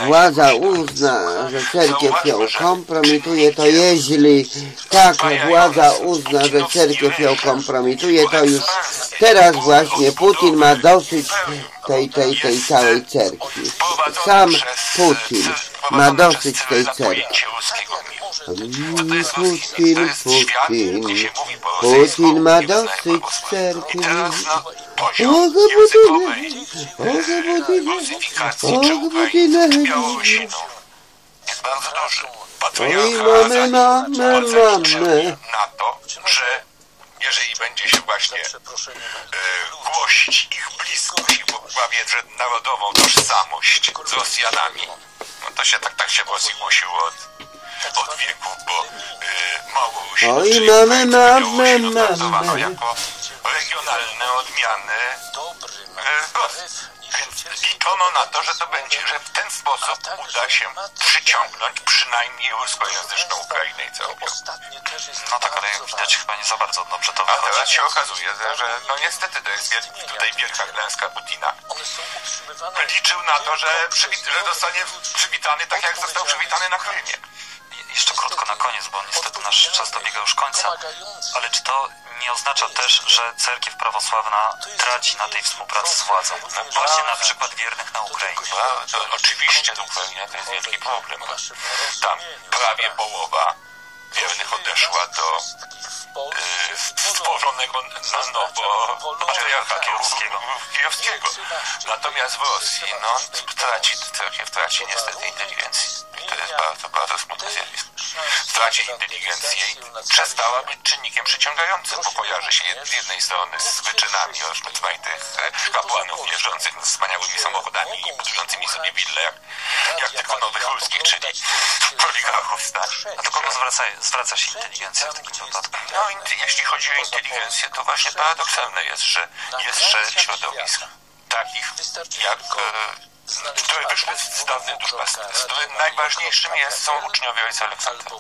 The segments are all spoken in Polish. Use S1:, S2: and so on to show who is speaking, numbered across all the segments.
S1: władza uzna, że cerkiew ją kompromituje, to jeśli taka władza uzna, że cerkiew ją kompromituje, to już teraz właśnie Putin ma dosyć tej całej cerkwi. Sam Putin ma dosyć tej cerkwi. Putin ma dosyć cerkwi.
S2: Jest bardzo duży. Patriarcha zalicza na to, że jeżeli będzie się właśnie głosić ich bliskość i powiedzmy narodową tożsamość z Rosjanami, no to się tak się w Rosji głosiło od wieków, bo mało Rusiny traktowano jako regionalne odmiany Rosji. Więc liczono na to, że w ten sposób uda się przyciągnąć przynajmniej ruskojęzyczną Ukrainę i całą Białoruś.
S3: No tak, ale jak widać chyba nie za bardzo dobrze to wychodzi.
S2: A teraz się okazuje, że no niestety to jest tutaj wielka klęska Putina. Liczył na to, że zostanie przywitany tak, jak został przywitany na Krymie.
S3: Jeszcze krótko na koniec, bo niestety nasz czas dobiega już końca, ale czy to nie oznacza też, że cerkiew prawosławna traci na tej współpracy z władzą? Właśnie na przykład wiernych na Ukrainie.
S2: To oczywiście Ukraina to jest wielki problem. Tam prawie połowa wiernych odeszła do stworzonego na nowo patriarcha kijowskiego. Natomiast w Rosji cerkiew traci niestety inteligencję. To jest bardzo, bardzo smutne zjawisko. Traci inteligencję i przestała być czynnikiem przyciągającym, bo kojarzy się z jednej strony z wyczynami rozmaitych kapłanów jeżdżących wspaniałymi samochodami i budującymi sobie wille jak tylko nowych ruskich, czyli oligarchów starych.
S3: A do kogo zwraca się inteligencja w takim wypadku?
S2: No, jeśli chodzi o inteligencję, to właśnie paradoksalne jest, że jest szereg środowisk takich jak które wyszły z dawnych duszpasterstw, którym najważniejszym są uczniowie ojca Aleksandra.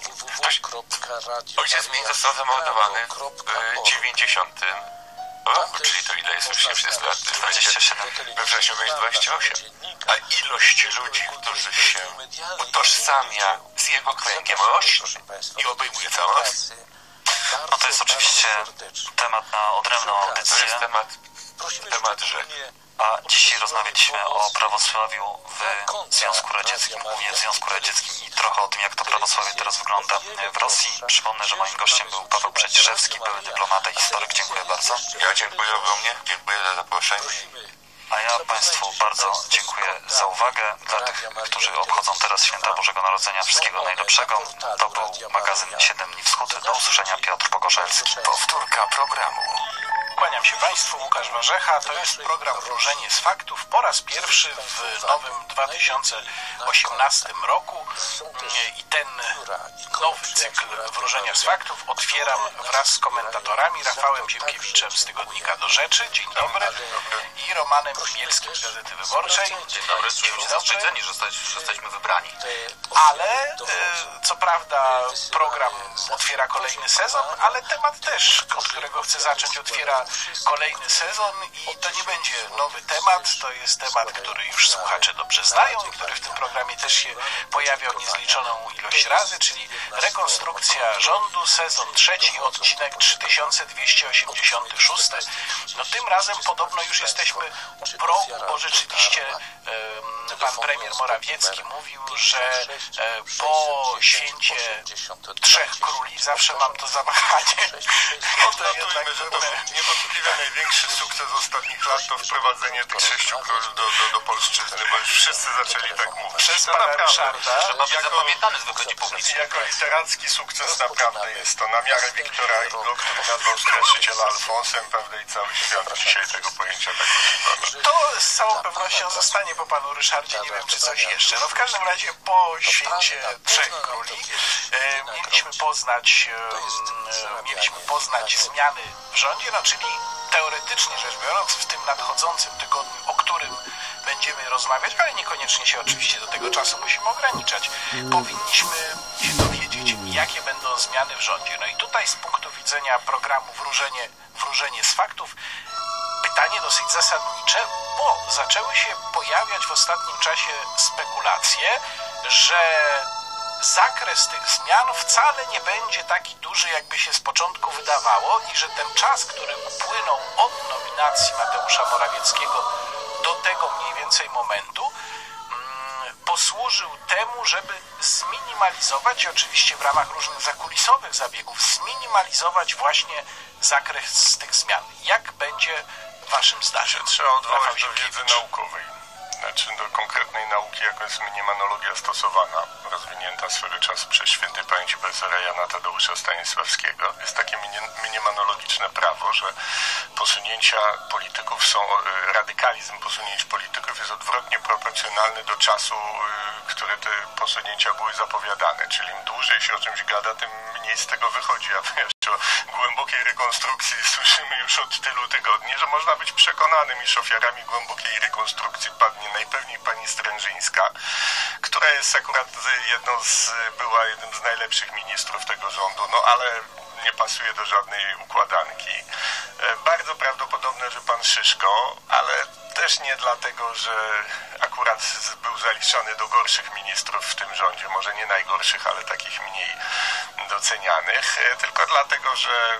S2: Ojciec Mień został zamordowany w 90 roku, czyli to ile jest już 30 lat?
S3: 27.
S2: We wrześniu będzie 28. A ilość ludzi, którzy się utożsamia z jego kręgiem rośnie i obejmuje całą Rosję.
S3: No to jest oczywiście temat na odrębną audycję.
S2: To jest temat rzeki.
S3: A dzisiaj rozmawialiśmy o prawosławiu w Związku Radzieckim, głównie w Związku Radzieckim i trochę o tym, jak to prawosławie teraz wygląda w Rosji. Przypomnę, że moim gościem był Paweł Przeciszewski, były dyplomata i historyk. Dziękuję bardzo.
S2: Ja dziękuję ogromnie, dziękuję za zaproszenie.
S3: A ja Państwu bardzo dziękuję za uwagę. Dla tych, którzy obchodzą teraz święta Bożego Narodzenia, wszystkiego najlepszego. To był magazyn 7 dni Wschód. Do usłyszenia, Piotr Pogorzelski.
S2: Powtórka programu.
S4: Kłaniam się Państwu, Łukasz Warzecha. To jest program Wróżenie z Faktów po raz pierwszy w nowym 2018 roku i ten nowy cykl Wróżenia z Faktów otwieram wraz z komentatorami Rafałem Ziemkiewiczem z Tygodnika Do Rzeczy. Dzień dobry. I Romanem Bielskim z Gazety Wyborczej.
S2: Dzień dobry. Jesteśmy zawstydzeni, że jesteśmy wybrani.
S4: Ale co prawda program otwiera kolejny sezon, ale temat też, od którego chcę zacząć, otwiera kolejny sezon i to nie będzie nowy temat, to jest temat, który już słuchacze dobrze znają i który w tym programie też się pojawiał niezliczoną ilość razy, czyli rekonstrukcja rządu, sezon 3, odcinek 3286. No tym razem podobno już jesteśmy u progu, bo rzeczywiście pan premier Morawiecki mówił, że po święcie Trzech Króli zawsze mam to zawahanie.
S2: Odnotujmy, że to niewątpliwie największy sukces ostatnich lat to wprowadzenie tych 6 króli do polszczyzny, bo już wszyscy zaczęli tak mówić.
S4: Przez pana Ryszarda.
S2: Żeby być zapamiętany z wychodzi publicznie. Jako literacki sukces naprawdę jest to na miarę Wiktora Hugo, który nazwał Straszyciela Alfonsem, prawda, i cały świat dzisiaj tego pojęcia tak używa.
S4: To z całą pewnością zostanie po panu Ryszardzie, nie wiem czy coś jeszcze. No w każdym razie po święcie Trzech Króli mieliśmy poznać zmiany w rządzie, no czyli teoretycznie rzecz biorąc w tym nadchodzącym tygodniu, o którym będziemy rozmawiać, ale niekoniecznie się oczywiście do tego czasu musimy ograniczać. Powinniśmy się dowiedzieć, jakie będą zmiany w rządzie. No i tutaj z punktu widzenia programu Wróżenie z Faktów pytanie dosyć zasadnicze, bo zaczęły się pojawiać w ostatnim czasie spekulacje, że zakres tych zmian wcale nie będzie taki duży, jakby się z początku wydawało i że ten czas, który upłynął od nominacji Mateusza Morawieckiego do tego mniej więcej momentu, posłużył temu, żeby zminimalizować, i oczywiście w ramach różnych zakulisowych zabiegów, zminimalizować właśnie zakres tych zmian. Jak będzie waszym zdaniem?
S5: Trzeba odwołać do wiedzy naukowej. Znaczy do konkretnej nauki, jaką jest minimanologia stosowana, rozwinięta swego czasu przez świętej pamięci profesora Jana Tadeusza Stanisławskiego. Jest takie minimanologiczne prawo, że posunięcia polityków są, radykalizm posunięć polityków jest odwrotnie proporcjonalny do czasu, które te posunięcia były zapowiadane. Czyli im dłużej się o czymś gada, tym mniej z tego wychodzi. A o głębokiej rekonstrukcji słyszymy już od tylu tygodni, że można być przekonanym, iż ofiarami głębokiej rekonstrukcji padnie najpewniej pani Strężyńska, która jest akurat była jednym z najlepszych ministrów tego rządu, no ale nie pasuje do żadnej układanki. Bardzo prawdopodobne, że pan Szyszko, ale też nie dlatego, że akurat był zaliczany do gorszych ministrów w tym rządzie, może nie najgorszych, ale takich mniej docenianych, tylko dlatego, że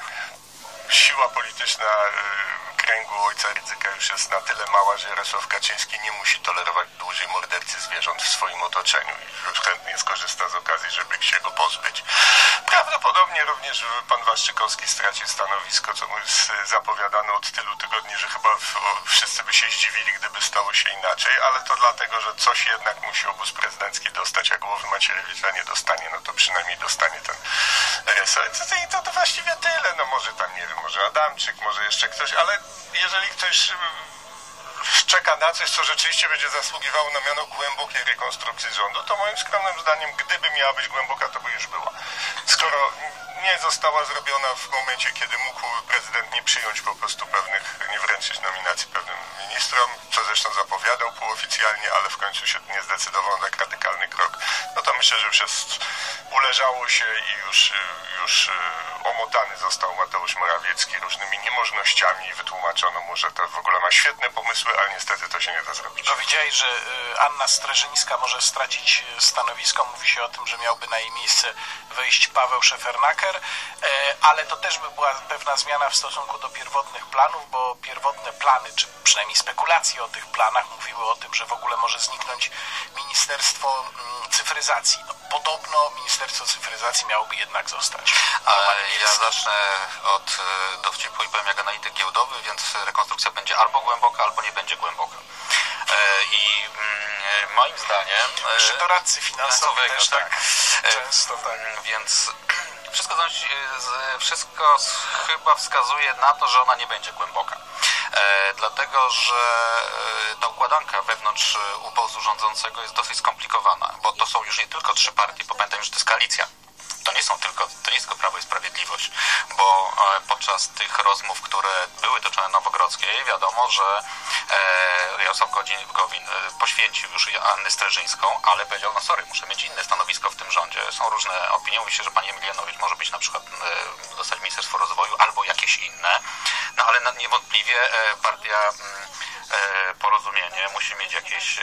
S5: siła polityczna kręgu ojca Rydzyka już jest na tyle mała, że Jarosław Kaczyński nie musi tolerować dłużej mordercy zwierząt w swoim otoczeniu i już chętnie skorzysta z okazji, żeby się go pozbyć. Prawdopodobnie również pan Waszczykowski stracił stanowisko, co mu jest zapowiadane od tylu tygodni, że chyba wszyscy by się zdziwili, gdyby stało się inaczej, ale to dlatego, że coś jednak musi obóz prezydencki dostać, a głowy Macierewicza nie dostanie, no to przynajmniej dostanie ten resort. I to właściwie tyle, no może tam, nie wiem, może Adamczyk, może jeszcze ktoś, ale jeżeli ktoś czeka na coś, co rzeczywiście będzie zasługiwało na miano głębokiej rekonstrukcji rządu, to moim skromnym zdaniem, gdyby miała być głęboka, to by już była. Skoro nie została zrobiona w momencie, kiedy mógł prezydent nie przyjąć po prostu nie wręczyć nominacji pewnym ministrom, co zresztą zapowiadał półoficjalnie, ale w końcu się nie zdecydował na tak radykalny krok, no to myślę, że już uleżało się i już omotany został Mateusz Morawiecki różnymi niemożnościami i wytłumaczono mu, że to w ogóle ma świetne pomysły, ale niestety to się nie da zrobić.
S4: No widziałeś, że Anna Streżyńska może stracić stanowisko. Mówi się o tym, że miałby na jej miejsce wejść Paweł Szefernaker, ale to też by była pewna zmiana w stosunku do pierwotnych planów, bo pierwotne plany, czy przynajmniej spekulacje o tych planach mówiły o tym, że w ogóle może zniknąć Ministerstwo Cyfryzacji. No, podobno Ministerstwo Cyfryzacji miałoby jednak zostać.
S3: Ja zacznę od dowcipu i powiem jak analityk giełdowy, więc rekonstrukcja będzie albo głęboka, albo nie będzie głęboka. I moim zdaniem...
S4: doradcy finansowi też tak często tak.
S3: Więc wszystko chyba wskazuje na to, że ona nie będzie głęboka. Dlatego, że ta układanka wewnątrz obozu rządzącego jest dosyć skomplikowana, bo to są już nie tylko 3 partie, bo pamiętam, że to jest koalicja. To nie jest tylko Prawo i Sprawiedliwość, bo podczas tych rozmów, które były toczone na Nowogrodzkiej, wiadomo, że Jarosław Gowin poświęcił już Annę Streżyńską, ale powiedział, no sorry, muszę mieć inne stanowisko w tym rządzie. Są różne opinie, mówi się, że pani Emilianowicz może być na przykład dostać Ministerstwo Rozwoju albo jakieś inne, no ale niewątpliwie partia Porozumienie musi mieć jakieś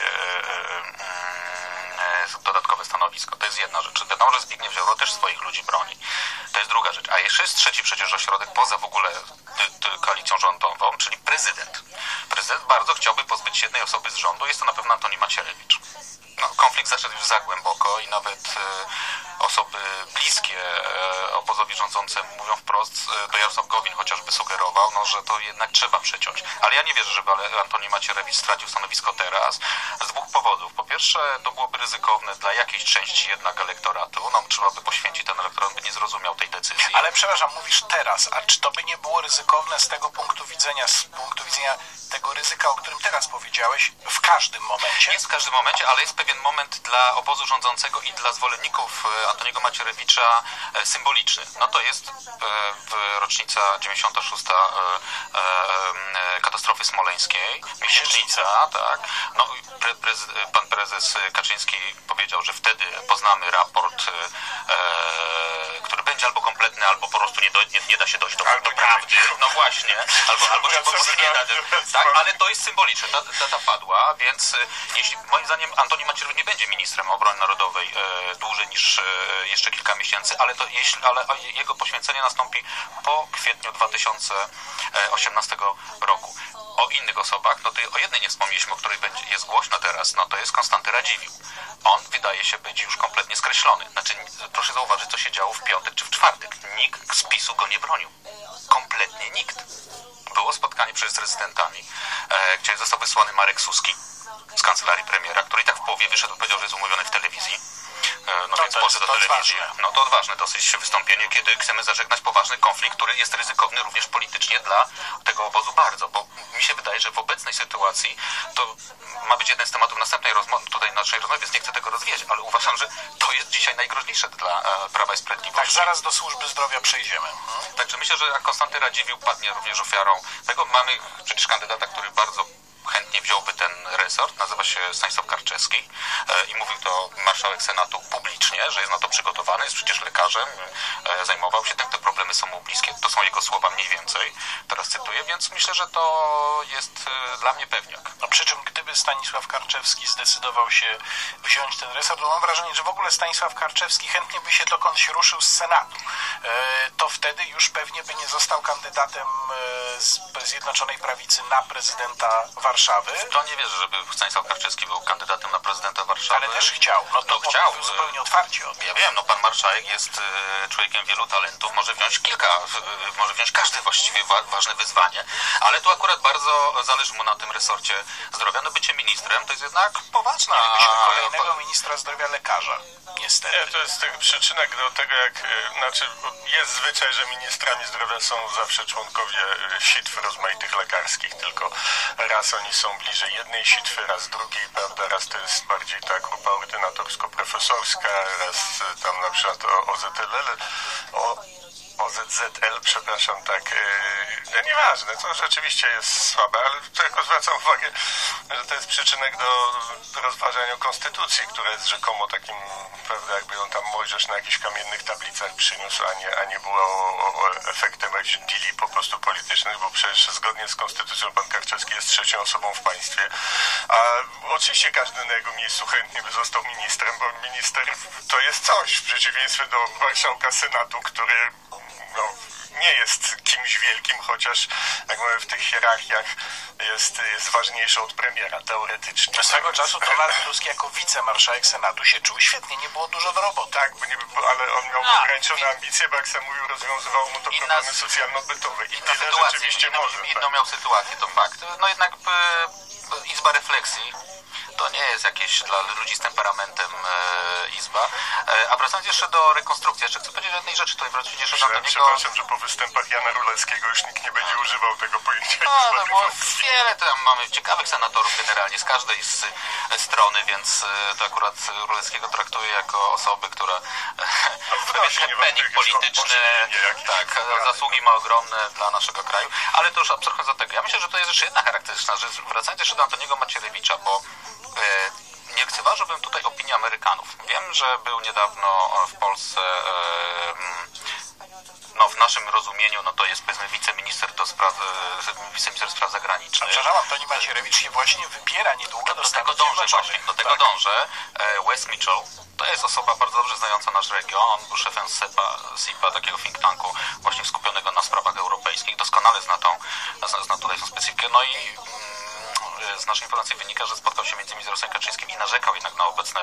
S3: dodatkowe stanowisko. To jest jedna rzecz. Wiadomo, że Zbigniew Ziobro też swoich ludzi broni. To jest druga rzecz. A jeszcze jest trzeci przecież ośrodek poza w ogóle koalicją rządową, czyli prezydent. Prezydent bardzo chciałby pozbyć się jednej osoby z rządu. Jest to na pewno Antoni Macierewicz. No, konflikt zaszedł już za głęboko i nawet osoby bliskie obozowi rządzącemu mówią wprost, to Jarosław Gowin chociażby sugerował, no, że to jednak trzeba przeciąć. Ale ja nie wierzę, żeby Antoni Macierewicz stracił stanowisko teraz z 2 powodów. Po pierwsze, to byłoby ryzykowne dla jakiejś części jednak elektoratu. No, trzeba by poświęcić ten elektorat, by nie zrozumiał tej decyzji.
S4: Ale przepraszam, mówisz teraz, a czy to by nie było ryzykowne z punktu widzenia tego ryzyka, o którym teraz powiedziałeś, w każdym momencie?
S6: Jest w każdym momencie, ale jest pewien moment dla obozu rządzącego i dla zwolenników Antoniego Macierewicza symboliczny. No to jest rocznica 96. Katastrofy smoleńskiej, miesięcznica, tak. No, pan prezes Kaczyński powiedział, że wtedy poznamy raport, który będzie albo kompletny, albo po prostu nie da się dojść do prawdy. No właśnie, albo się po prostu nie da. Tak, ale to jest symboliczne, ta data padła, więc jeśli, moim zdaniem Antoni Macierewicz nie będzie ministrem obrony narodowej dłużej niż jeszcze kilka miesięcy, ale jego poświęcenie nastąpi po kwietniu 2018 roku. O innych osobach, no to o jednej nie wspomnieliśmy, o której jest głośno teraz, no to jest Konstanty Radziwiłł. On wydaje się być już kompletnie skreślony. Znaczy, proszę zauważyć, co się działo w piątek czy w czwartek. Nikt z PiS-u go nie bronił. Kompletnie nikt. Było spotkanie z rezydentami, gdzie został wysłany Marek Suski z kancelarii premiera, który i tak w połowie wyszedł, powiedział, że jest umówiony w telewizji. No więc poszedł do telewizji. No to odważne dosyć wystąpienie, kiedy chcemy zażegnać poważny konflikt, który jest ryzykowny również politycznie dla tego obozu bardzo, bo mi się wydaje, że w obecnej sytuacji to ma być jeden z tematów następnej naszej rozmowy, więc nie chcę tego rozwijać, ale uważam, że to jest dzisiaj najgroźniejsze dla Prawa i Sprawiedliwości.
S4: Tak, zaraz do służby zdrowia przejdziemy.
S6: Także myślę, że Konstanty Radziwiłł padnie również ofiarą tego. Mamy przecież kandydata, który bardzo chętnie wziąłby ten resort, nazywa się Stanisław Karczewski i mówił to marszałek Senatu publicznie, że jest na to przygotowany, jest przecież lekarzem, zajmował się, tak, te problemy są mu bliskie, to są jego słowa mniej więcej, teraz cytuję, więc myślę, że to jest dla mnie pewniak.
S4: No przy czym gdyby Stanisław Karczewski zdecydował się wziąć ten resort, to mam wrażenie, że w ogóle Stanisław Karczewski chętnie by się dokądś ruszył z Senatu. To wtedy już pewnie by nie został kandydatem z Zjednoczonej Prawicy na prezydenta Warszawy.
S6: To nie wierzę, żeby Stanisław Karczewski był kandydatem na prezydenta Warszawy.
S4: Ale też chciał. No to
S6: chciał.
S4: Mówił zupełnie otwarcie o tym.
S6: Ja wiem, no pan marszałek jest człowiekiem wielu talentów, może wziąć każde właściwie ważne wyzwanie, ale tu akurat bardzo zależy mu na tym resorcie zdrowia. No bycie ministrem to jest jednak poważna...
S4: Kolejnego ministra zdrowia lekarza. Niestety.
S5: Nie, to jest przyczynek do tego, jest zwyczaj, że ministrami zdrowia są zawsze członkowie sitw rozmaitych lekarskich, tylko raz oni są bliżej jednej sitwy, raz drugiej, prawda, raz to jest bardziej ta grupa ordynatorsko-profesorska, raz tam na przykład OZZL, przepraszam, tak, no nieważne, to rzeczywiście jest słabe, ale tylko zwracam uwagę, że to jest przyczynek do rozważania konstytucji, która jest rzekomo takim, prawda, jakby ją tam Mojżesz na jakichś kamiennych tablicach przyniósł, a nie była efektem jakichś deali po prostu politycznych, bo przecież zgodnie z konstytucją pan Karczewski jest trzecią osobą w państwie, a oczywiście każdy na jego miejscu chętnie by został ministrem, bo minister to jest coś, w przeciwieństwie do marszałka Senatu, który nie jest kimś wielkim, chociaż jak mówię, w tych hierarchiach jest ważniejszy od premiera, teoretycznie.
S4: Swego czasu Donald Tusk jako wicemarszałek Senatu się czuł świetnie, nie było dużo do roboty.
S5: Tak, ale on miał ograniczone ambicje, bo jak sam mówił, rozwiązywało mu to problemy socjalno-bytowe. I tyle rzeczywiście może.
S6: Inną miał sytuację, to fakt. No jednak Izba Refleksji to nie jest jakieś dla ludzi z temperamentem izba. A wracając jeszcze do rekonstrukcji, jeszcze chcę powiedzieć o jednej rzeczy, tutaj wracając jeszcze do niego...
S5: Przepraszam, że po występach Jana Rulewskiego już nikt nie będzie używał tego pojęcia.
S6: No bo wiele tam mamy ciekawych senatorów generalnie z każdej strony, więc to akurat Rulewskiego traktuję jako osobę, która happening polityczny, tak, zasługi ma ogromne dla naszego kraju, ale to już abstrahując od tego. Ja myślę, że to jest jeszcze jedna charakterystyczna rzecz, wracając jeszcze do Antoniego Macierewicza, bo nie lekceważyłbym tutaj opinii Amerykanów. Wiem, że był niedawno w Polsce, w naszym rozumieniu, to jest powiedzmy wiceminister spraw zagranicznych.
S4: Przepraszam, Antoni Macierewicz się właśnie wybiera niedługo do Stanów Zjednoczonych.
S6: Do tego dążę. Wes Mitchell to jest osoba bardzo dobrze znająca nasz region. On był szefem SIPA, takiego think tanku właśnie skupionego na sprawach europejskich. Doskonale zna tutaj tą specyfikę. No i z naszej informacji wynika, że spotkał się m.in. z Jarosławem Kaczyńskim i narzekał jednak na obecne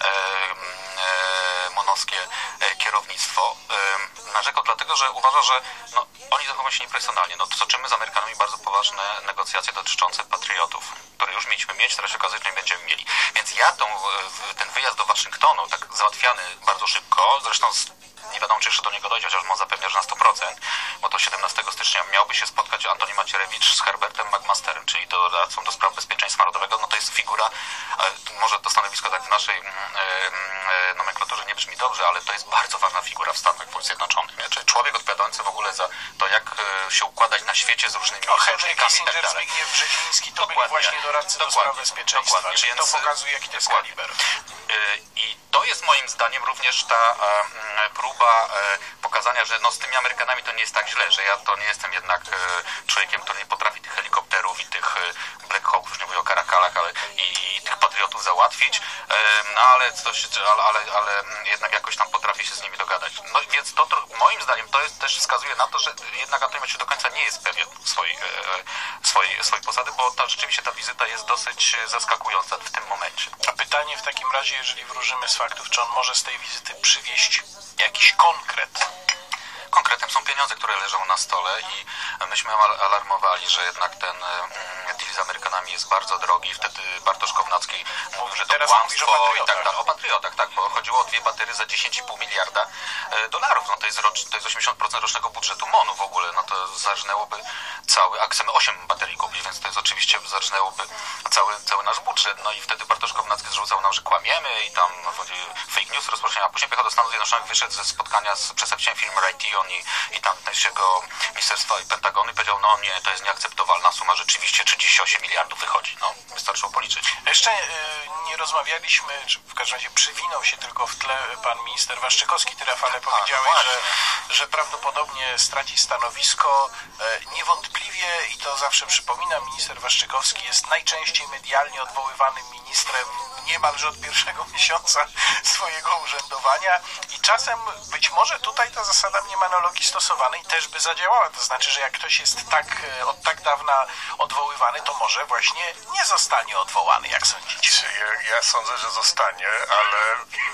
S6: monowskie kierownictwo. Narzekał dlatego, że uważa, że oni zachowują się nieprofesjonalnie. Toczymy z Amerykanami bardzo poważne negocjacje dotyczące patriotów, które już mieliśmy mieć, teraz się okazuje, że nie będziemy mieli. Więc ja ten wyjazd do Waszyngtonu, tak załatwiany bardzo szybko, zresztą nie wiadomo, czy jeszcze do niego dojdzie, chociaż on zapewnia, że na 100%, bo to 17 stycznia miałby się spotkać Antoni Macierewicz z Herbertem McMasterem, czyli doradcą do spraw bezpieczeństwa narodowego. No to jest figura, może to stanowisko tak w naszej nomenklaturze nie brzmi dobrze, ale to jest bardzo ważna figura w Stanach Zjednoczonych. Czyli człowiek odpowiadający w ogóle za to, jak się układać na świecie z różnymi sojusznikami i tak dalej.
S4: Zbigniew Brzeziński to byli właśnie doradcy do spraw bezpieczeństwa. Czyli to pokazuje, jaki to jest kaliber.
S6: I to jest moim zdaniem również ta próba pokazania, że no z tymi Amerykanami to nie jest tak źle, że ja to nie jestem jednak człowiekiem, który nie potrafi tych helikopterów i tych Black Hawków, już nie mówię o Karakalach, ale i tych patriotów załatwić, no ale ale jednak jakoś tam potrafi się z nimi dogadać. No więc to moim zdaniem to jest, też wskazuje na to, że jednak Antoni Macierewicz do końca nie jest pewien swojej posady, bo rzeczywiście ta wizyta jest dosyć zaskakująca w tym momencie.
S4: A pytanie w takim razie, jeżeli wróżymy z faktów, czy on może z tej wizyty przywieźć jakiś konkret?
S6: Konkretem są pieniądze, które leżą na stole i myśmy alarmowali, że jednak ten deal z Amerykanami jest bardzo drogi. Wtedy Bartosz Kownacki mówił, że to kłamstwo i tak dalej. O patriotach, tak, bo chodziło o 2 baterie za 10,5 miliarda dolarów. No to jest 80% rocznego budżetu MON-u w ogóle. No to zarżnęłoby cały, a chcemy 8 baterii kupić, więc to jest oczywiście zarżnęłoby cały nasz budżet. No i wtedy Bartosz Kownacki zrzucał nam, że kłamiemy i tam fake news rozpoczęła. A później pojechał do Stanów Zjednoczonych, wyszedł ze spotkania z przedstawicielem firmy Raytheon i tamtejszego ministerstwa i Pentagonu i powiedział, no nie, to jest nieakceptowalna suma, rzeczywiście 38 miliardów wychodzi. No, wystarczyło policzyć.
S4: Jeszcze nie rozmawialiśmy, czy w każdym razie przywinął się tylko w tle pan minister Waszczykowski. Ty, Rafale, powiedziałeś, że prawdopodobnie straci stanowisko. Niewątpliwie, i to zawsze przypominam, minister Waszczykowski jest najczęściej medialnie odwoływanym ministrem niemalże od pierwszego miesiąca swojego urzędowania i czasem być może tutaj ta zasada mniemalogii stosowanej też by zadziałała. To znaczy, że jak ktoś jest od tak dawna odwoływany, to może właśnie nie zostanie odwołany, jak sądzicie?
S5: Ja sądzę, że zostanie, ale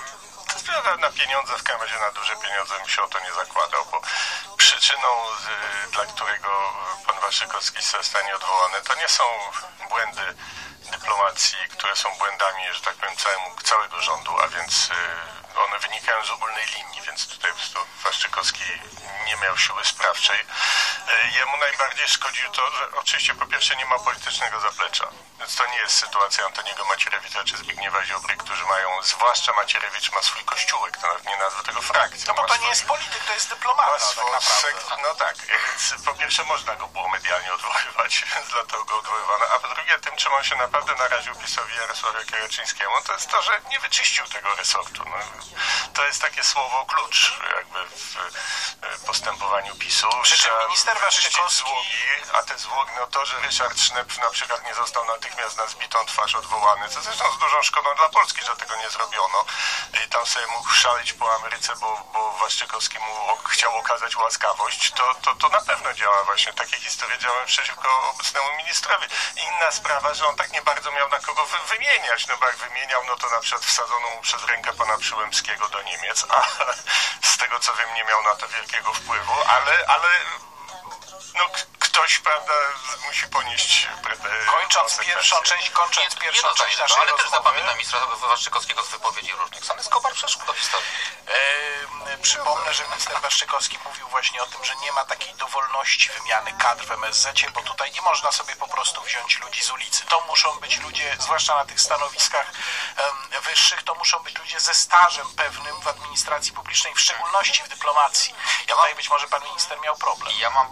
S5: na pieniądze, w każdym razie na duże pieniądze bym się o to nie zakładał, bo przyczyną, dla którego pan Waszczykowski zostanie odwołany, to nie są błędy dyplomacji, które są błędami, że tak powiem, całego rządu, a więc one wynikają z ogólnej linii, więc tutaj po prostu Waszczykowski nie miał siły sprawczej. Jemu najbardziej szkodziło to, że oczywiście po pierwsze nie ma politycznego zaplecza, więc to nie jest sytuacja Antoniego Macierewicza czy Zbigniewa Ziobry, którzy mają, zwłaszcza Macierewicz ma swój kościółek, to nawet nie nazwę tego frakcji.
S4: No bo to nie jest polityk, to jest dyplomata tak naprawdę.
S5: No tak, więc po pierwsze można go było medialnie odwoływać, więc dlatego go odwoływano, a po drugie tym, czym on się naprawdę naraził PiS-owi Jarosławowi Kaczyńskiemu, to jest to, że nie wyczyścił tego resortu. No, to jest takie słowo klucz jakby w postępowaniu PiS-u.
S4: Przy czym minister Waszczykowski...
S5: zwłoki, a te zwłoki, no to, że Ryszard Sznep na przykład nie został natychmiast na zbitą twarz odwołany, co zresztą z dużą szkodą dla Polski, że tego nie zrobiono. I tam sobie mógł szaleć po Ameryce, bo Waszczykowski mu chciał okazać łaskawość, to na pewno działa właśnie. Takie historie działają przeciwko obecnemu ministrowi. Inna sprawa, że on tak nie bardzo miał na kogo wymieniać, no bo jak wymieniał, no to na przykład wsadzono mu przez rękę pana Przyłębskiego do Niemiec, a z tego co wiem nie miał na to wielkiego wpływu, ale no ktoś, prawda, musi ponieść
S4: kończąc pierwszą część naszej
S6: ale też zapamiętam ministra Waszczykowskiego z wypowiedzi różnych. Sam Escobar przeszł do historii.
S4: Przypomnę, że minister Waszczykowski mówił właśnie o tym, że nie ma takiej dowolności wymiany kadr w MSZ-cie, bo tutaj nie można sobie po prostu wziąć ludzi z ulicy. To muszą być ludzie, zwłaszcza na tych stanowiskach wyższych, to muszą być ludzie ze stażem pewnym w administracji publicznej, w szczególności w dyplomacji. Tutaj być może pan minister miał problem.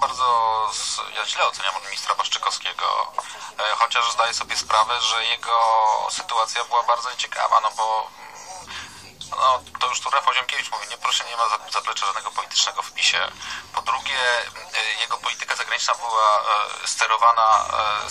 S6: Ja źle oceniam ministra Waszczykowskiego, chociaż zdaję sobie sprawę, że jego sytuacja była bardzo nieciekawa, no bo to już tu Rafał Ziemkiewicz mówi, nie ma zaplecza żadnego politycznego w PiS-ie. Po drugie, jego polityka zagraniczna była sterowana,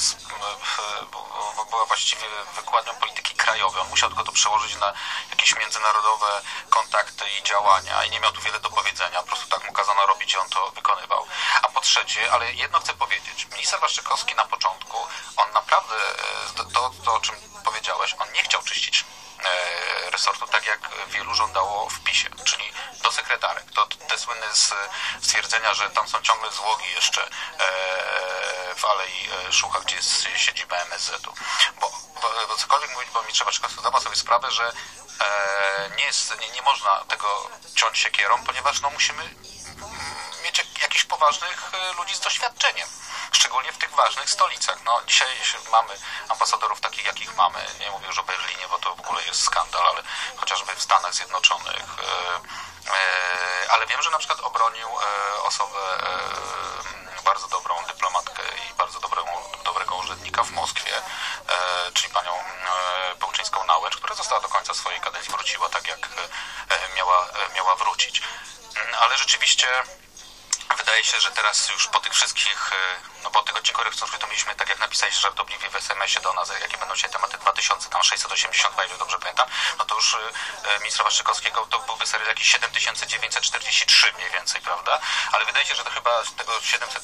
S6: była właściwie wykładnią polityki krajowej. On musiał tylko to przełożyć na jakieś międzynarodowe kontakty i działania i nie miał tu wiele do powiedzenia. Po prostu tak mu kazano robić i on to wykonywał. A po trzecie, ale jedno chcę powiedzieć, minister Waszczykowski na początku, on naprawdę, to o czym powiedziałeś, on nie chciał czyścić resortu, tak jak wielu żądało w PiS-ie, czyli do sekretarek. To te słynne stwierdzenia, że tam są ciągle złogi jeszcze w Alei Szucha, gdzie jest siedziba MSZ-u. Bo cokolwiek mówić, bo mi trzeba zdawać sobie sprawę, że nie można tego ciąć siekierą, ponieważ no, musimy mieć jakichś poważnych ludzi z doświadczeniem, szczególnie w tych ważnych stolicach. No, dzisiaj mamy ambasadorów takich, jakich mamy. Nie mówię już o Berlinie, bo to w ogóle jest skandal, ale chociażby w Stanach Zjednoczonych. Ale wiem, że na przykład obronił osobę, bardzo dobrą dyplomatkę i bardzo dobrego urzędnika w Moskwie, czyli panią Pełczyńską-Nałęcz, która została do końca swojej kadencji, wróciła tak, jak miała wrócić. Ale rzeczywiście wydaje się, że teraz już po tych wszystkich, no po tych odcinku rekonstrukcji to mieliśmy, tak jak napisaliście żartobliwie w SMS-ie do nas, jakie będą dzisiaj tematy 2682, ile dobrze pamiętam, no to już ministra Waszczykowskiego to byłby serial jakiś 7943 mniej więcej, prawda? Ale wydaje się, że to chyba tego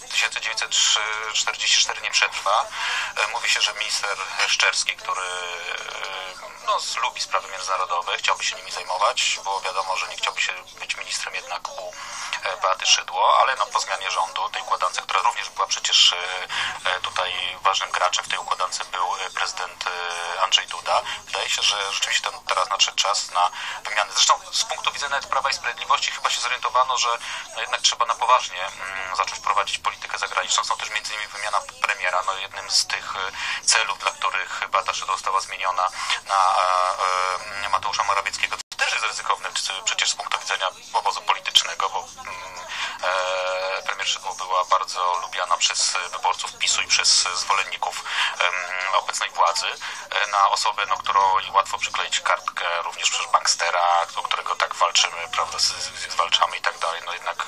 S6: 7944 nie przetrwa. Mówi się, że minister Szczerski, który no, lubi sprawy międzynarodowe, chciałby się nimi zajmować, bo wiadomo, że nie chciałby się być ministrem jednak u Beaty Szydło, ale no, po zmianie rządu, tej układance, która również była przecież tutaj ważnym graczem w tej układance był prezydent Andrzej Duda. Wydaje się, że rzeczywiście teraz nadszedł czas na wymianę. Zresztą z punktu widzenia nawet Prawa i Sprawiedliwości chyba się zorientowano, że no, jednak trzeba na poważnie zacząć prowadzić politykę zagraniczną. Są też między innymi wymiana premiera. No, jednym z tych celów, dla których Beata Szydło została zmieniona na Mateusza Morawieckiego, to też jest ryzykowne przecież z punktu widzenia obozu politycznego, bo premier Szydło była bardzo lubiana przez wyborców PiS-u i przez zwolenników obecnej władzy, na osobę, no, którą łatwo przykleić kartkę, również przez bankstera, do którego tak walczymy, prawda, zwalczamy i tak dalej. No jednak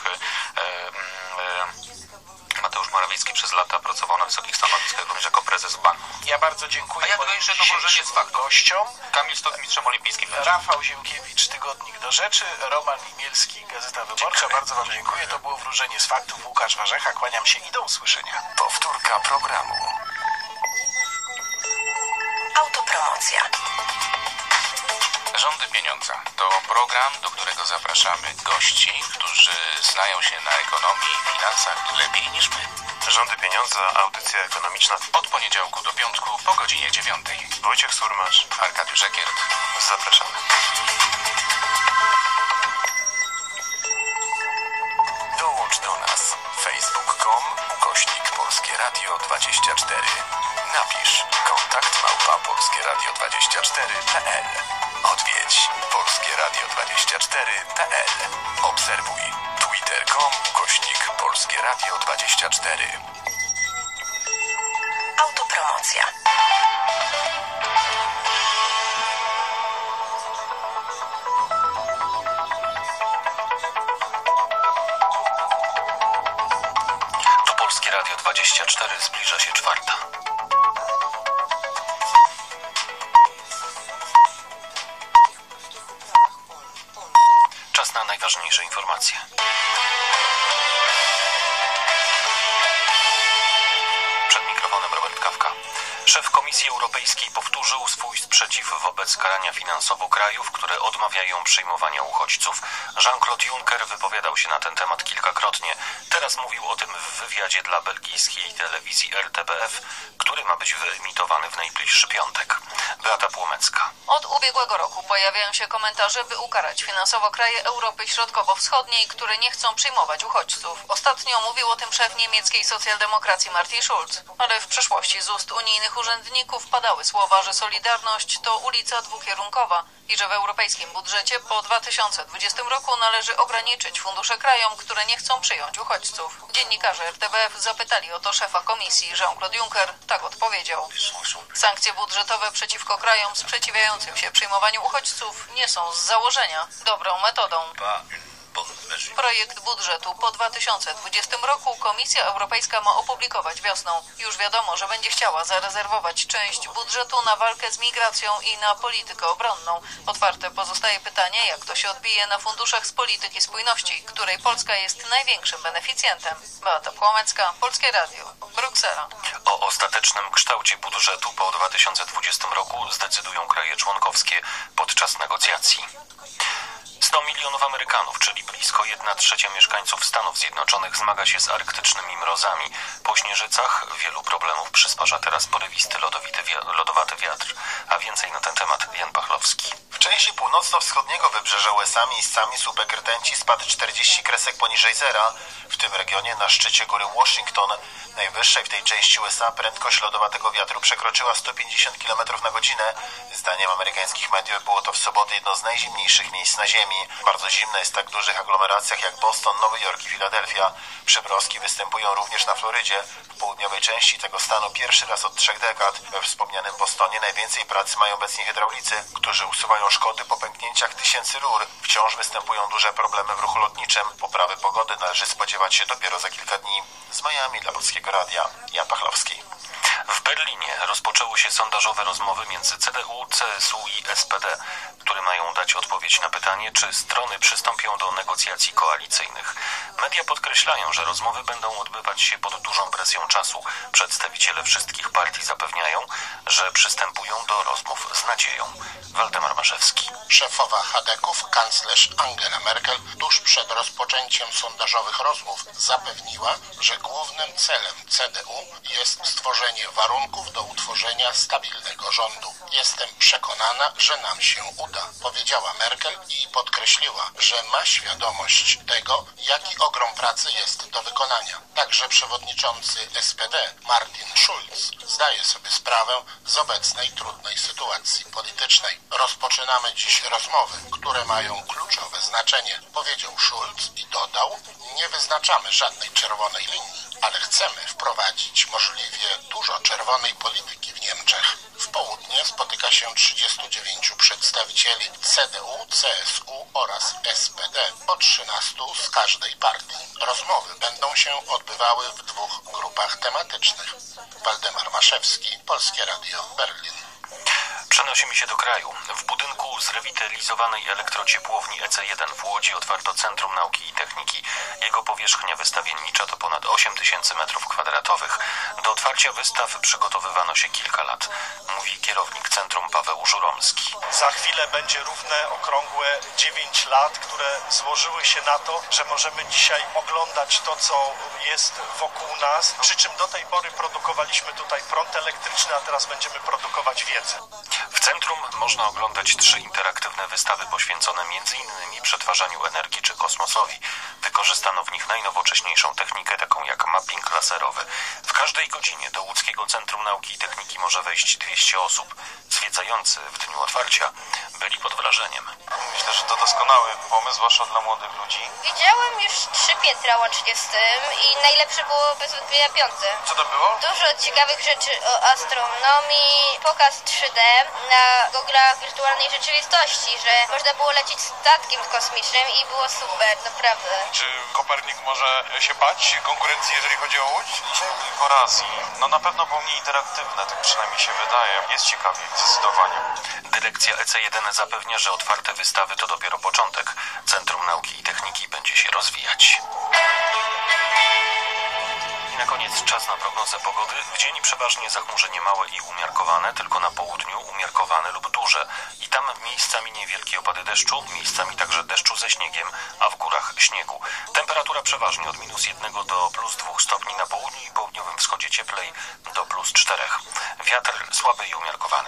S6: Mateusz Morawiecki przez lata pracował na wysokich stanowiskach, również jako prezes banku.
S4: Ja bardzo dziękuję.
S6: A ja tylko jeszcze jedno wrażenie z faktu.
S4: Gościom.
S6: Kamil Stok, mistrzem olimpijskim.
S4: Rafał Ziemkiewicz, Tygodnik do Rzeczy, Roman Imielski, Gazeta Wyborcza. Dziękuję. Bardzo wam dziękuję. To było Wróżenie z Faktów. Łukasz Warzecha, kłaniam się i do usłyszenia.
S7: Powtórka programu.
S8: Autopromocja.
S7: Rządy Pieniądza to program, do którego zapraszamy gości, którzy znają się na ekonomii i finansach lepiej niż my.
S5: Rządy Pieniądza, audycja ekonomiczna
S7: Od poniedziałku do piątku po godzinie 9.
S5: Wojciech Surmacz.
S7: Arkadiusz Ekiert.
S5: Zapraszamy.
S7: Dołącz do nas. facebook.com/Polskie Radio 24. Napisz kontakt@polskieradio24.pl. Odwiedź polskieradio24.pl. Obserwuj twitter.com/Polskie Radio 24.
S8: Autopromocja.
S7: Tu Polskie Radio 24, zbliża się 4. Czas na najważniejsze informacje. Przed mikrofonem Robert Kawka. Szef Komisji Europejskiej powtórzył swój sprzeciw wobec karania finansowo krajów, które odmawiają przyjmowania uchodźców. Jean-Claude Juncker wypowiadał się na ten temat kilkakrotnie. Teraz mówił o tym w wywiadzie dla belgijskiej telewizji RTBF, który ma być wyemitowany w najbliższy piątek. Beata Płomecka.
S9: Od ubiegłego roku pojawiają się komentarze, by ukarać finansowo kraje Europy Środkowo-Wschodniej, które nie chcą przyjmować uchodźców. Ostatnio mówił o tym szef niemieckiej socjaldemokracji Martin Schulz. Ale w przeszłości z ust unijnych urzędników padały słowa, że solidarność to ulica dwukierunkowa i że w europejskim budżecie po 2020 roku należy ograniczyć fundusze krajom, które nie chcą przyjąć uchodźców. Dziennikarze RTBF zapytali o to szefa komisji. Jean-Claude Juncker tak odpowiedział. Sankcje budżetowe przeciwko krajom sprzeciwiającym się przyjmowaniu uchodźców nie są z założenia dobrą metodą. Projekt budżetu po 2020 roku Komisja Europejska ma opublikować wiosną. Już wiadomo, że będzie chciała zarezerwować część budżetu na walkę z migracją i na politykę obronną. Otwarte pozostaje pytanie, jak to się odbije na funduszach z polityki spójności, której Polska jest największym beneficjentem. Beata Płomecka, Polskie Radio, Bruksela.
S7: O ostatecznym kształcie budżetu po 2020 roku zdecydują kraje członkowskie podczas negocjacji. 100 milionów Amerykanów, czyli blisko 1/3 mieszkańców Stanów Zjednoczonych zmaga się z arktycznymi mrozami. Po śnieżycach wielu problemów przysparza teraz porywisty lodowaty wiatr. A więcej na ten temat Jan Pachlowski.
S10: części północno-wschodniego wybrzeża USA miejscami słupek rtęci spadł 40 kresek poniżej zera. W tym regionie na szczycie góry Washington, najwyższej w tej części USA, prędkość lodowatego wiatru przekroczyła 150 km na godzinę. Zdaniem amerykańskich mediów było to w sobotę jedno z najzimniejszych miejsc na Ziemi. Bardzo zimno jest w tak dużych aglomeracjach jak Boston, Nowy Jork i Filadelfia. Przymrozki występują również na Florydzie. W południowej części tego stanu pierwszy raz od 3 dekad. We wspomnianym Bostonie najwięcej pracy mają obecnie hydraulicy, którzy usuwają szkody po pęknięciach tysięcy rur. Wciąż występują duże problemy w ruchu lotniczym. Poprawy pogody należy spodziewać się dopiero za kilka dni. Z Miami dla Polskiego Radia, Jan Pachlowski.
S7: W Berlinie rozpoczęły się sondażowe rozmowy między CDU, CSU i SPD, które mają dać odpowiedź na pytanie, czy strony przystąpią do negocjacji koalicyjnych. Media podkreślają, że rozmowy będą odbywać się pod dużą presją czasu. Przedstawiciele wszystkich partii zapewniają, że przystępują do rozmów z nadzieją. Waldemar Maszewski.
S11: Szefowa Chadeków, kanclerz Angela Merkel, tuż przed rozpoczęciem sondażowych rozmów zapewniła, że głównym celem CDU jest stworzenie warunków do utworzenia stabilnego rządu. Jestem przekonana, że nam się uda, powiedziała Merkel i podkreśliła, że ma świadomość tego, jaki ogrom pracy jest do wykonania. Także przewodniczący SPD Martin Schulz zdaje sobie sprawę z obecnej trudnej sytuacji politycznej. Rozpoczynamy dziś rozmowy, które mają kluczowe znaczenie, powiedział Schulz i dodał, nie wyznaczamy żadnej czerwonej linii, ale chcemy wprowadzić możliwie dużo czerwonej polityki w Niemczech. W południe spotyka się 39 przedstawicieli CDU, CSU oraz SPD, po 13 z każdej partii. Rozmowy będą się odbywały w 2 grupach tematycznych. Waldemar Maszewski, Polskie Radio, Berlin.
S7: Przenosimy się do kraju. W budynku zrewitalizowanej elektrociepłowni EC1 w Łodzi otwarto Centrum Nauki i Techniki. Jego powierzchnia wystawiennicza to ponad 8000 m2. Do otwarcia wystaw przygotowywano się kilka lat, mówi kierownik Centrum Paweł Żuromski.
S12: Za chwilę będzie równe, okrągłe 9 lat, które złożyły się na to, że możemy dzisiaj oglądać to, co jest wokół nas, przy czym do tej pory produkowaliśmy tutaj prąd elektryczny, a teraz będziemy produkować wiedzę.
S7: W centrum można oglądać 3 interaktywne wystawy poświęcone m.in. przetwarzaniu energii czy kosmosowi. Wykorzystano w nich najnowocześniejszą technikę, taką jak mapping laserowy. W każdej godzinie do Łódzkiego Centrum Nauki i Techniki może wejść 200 osób. Zwiedzający w dniu otwarcia byli pod wrażeniem.
S13: Myślę, że to doskonały pomysł, zwłaszcza dla młodych ludzi.
S14: Widziałem już 3 piętra łącznie z tym i najlepsze było bez wątpienia 5.
S13: Co to było?
S14: Dużo ciekawych rzeczy o astronomii, pokaz 3D na goglach wirtualnej rzeczywistości, że można było lecieć statkiem kosmicznym i było super, naprawdę.
S13: Czy Kopernik może się bać konkurencji, jeżeli chodzi o Łódź? Dzisiaj kilka razy. No na pewno było mniej interaktywne, tak przynajmniej się wydaje. Jest ciekawie, zdecydowanie.
S7: Dyrekcja EC1 zapewnia, że otwarte wystawy to dopiero początek. Centrum Nauki i Techniki będzie się rozwijać. I na koniec czas na prognozę pogody. W dzień przeważnie zachmurzenie małe i umiarkowane, tylko na południu umiarkowane lub duże. I tam miejscami niewielkie opady deszczu, miejscami także deszczu ze śniegiem, a w górach śniegu. Temperatura przeważnie od -1 do +2 stopni na południu i południowym wschodzie, cieplej do +4. Wiatr słaby i umiarkowany.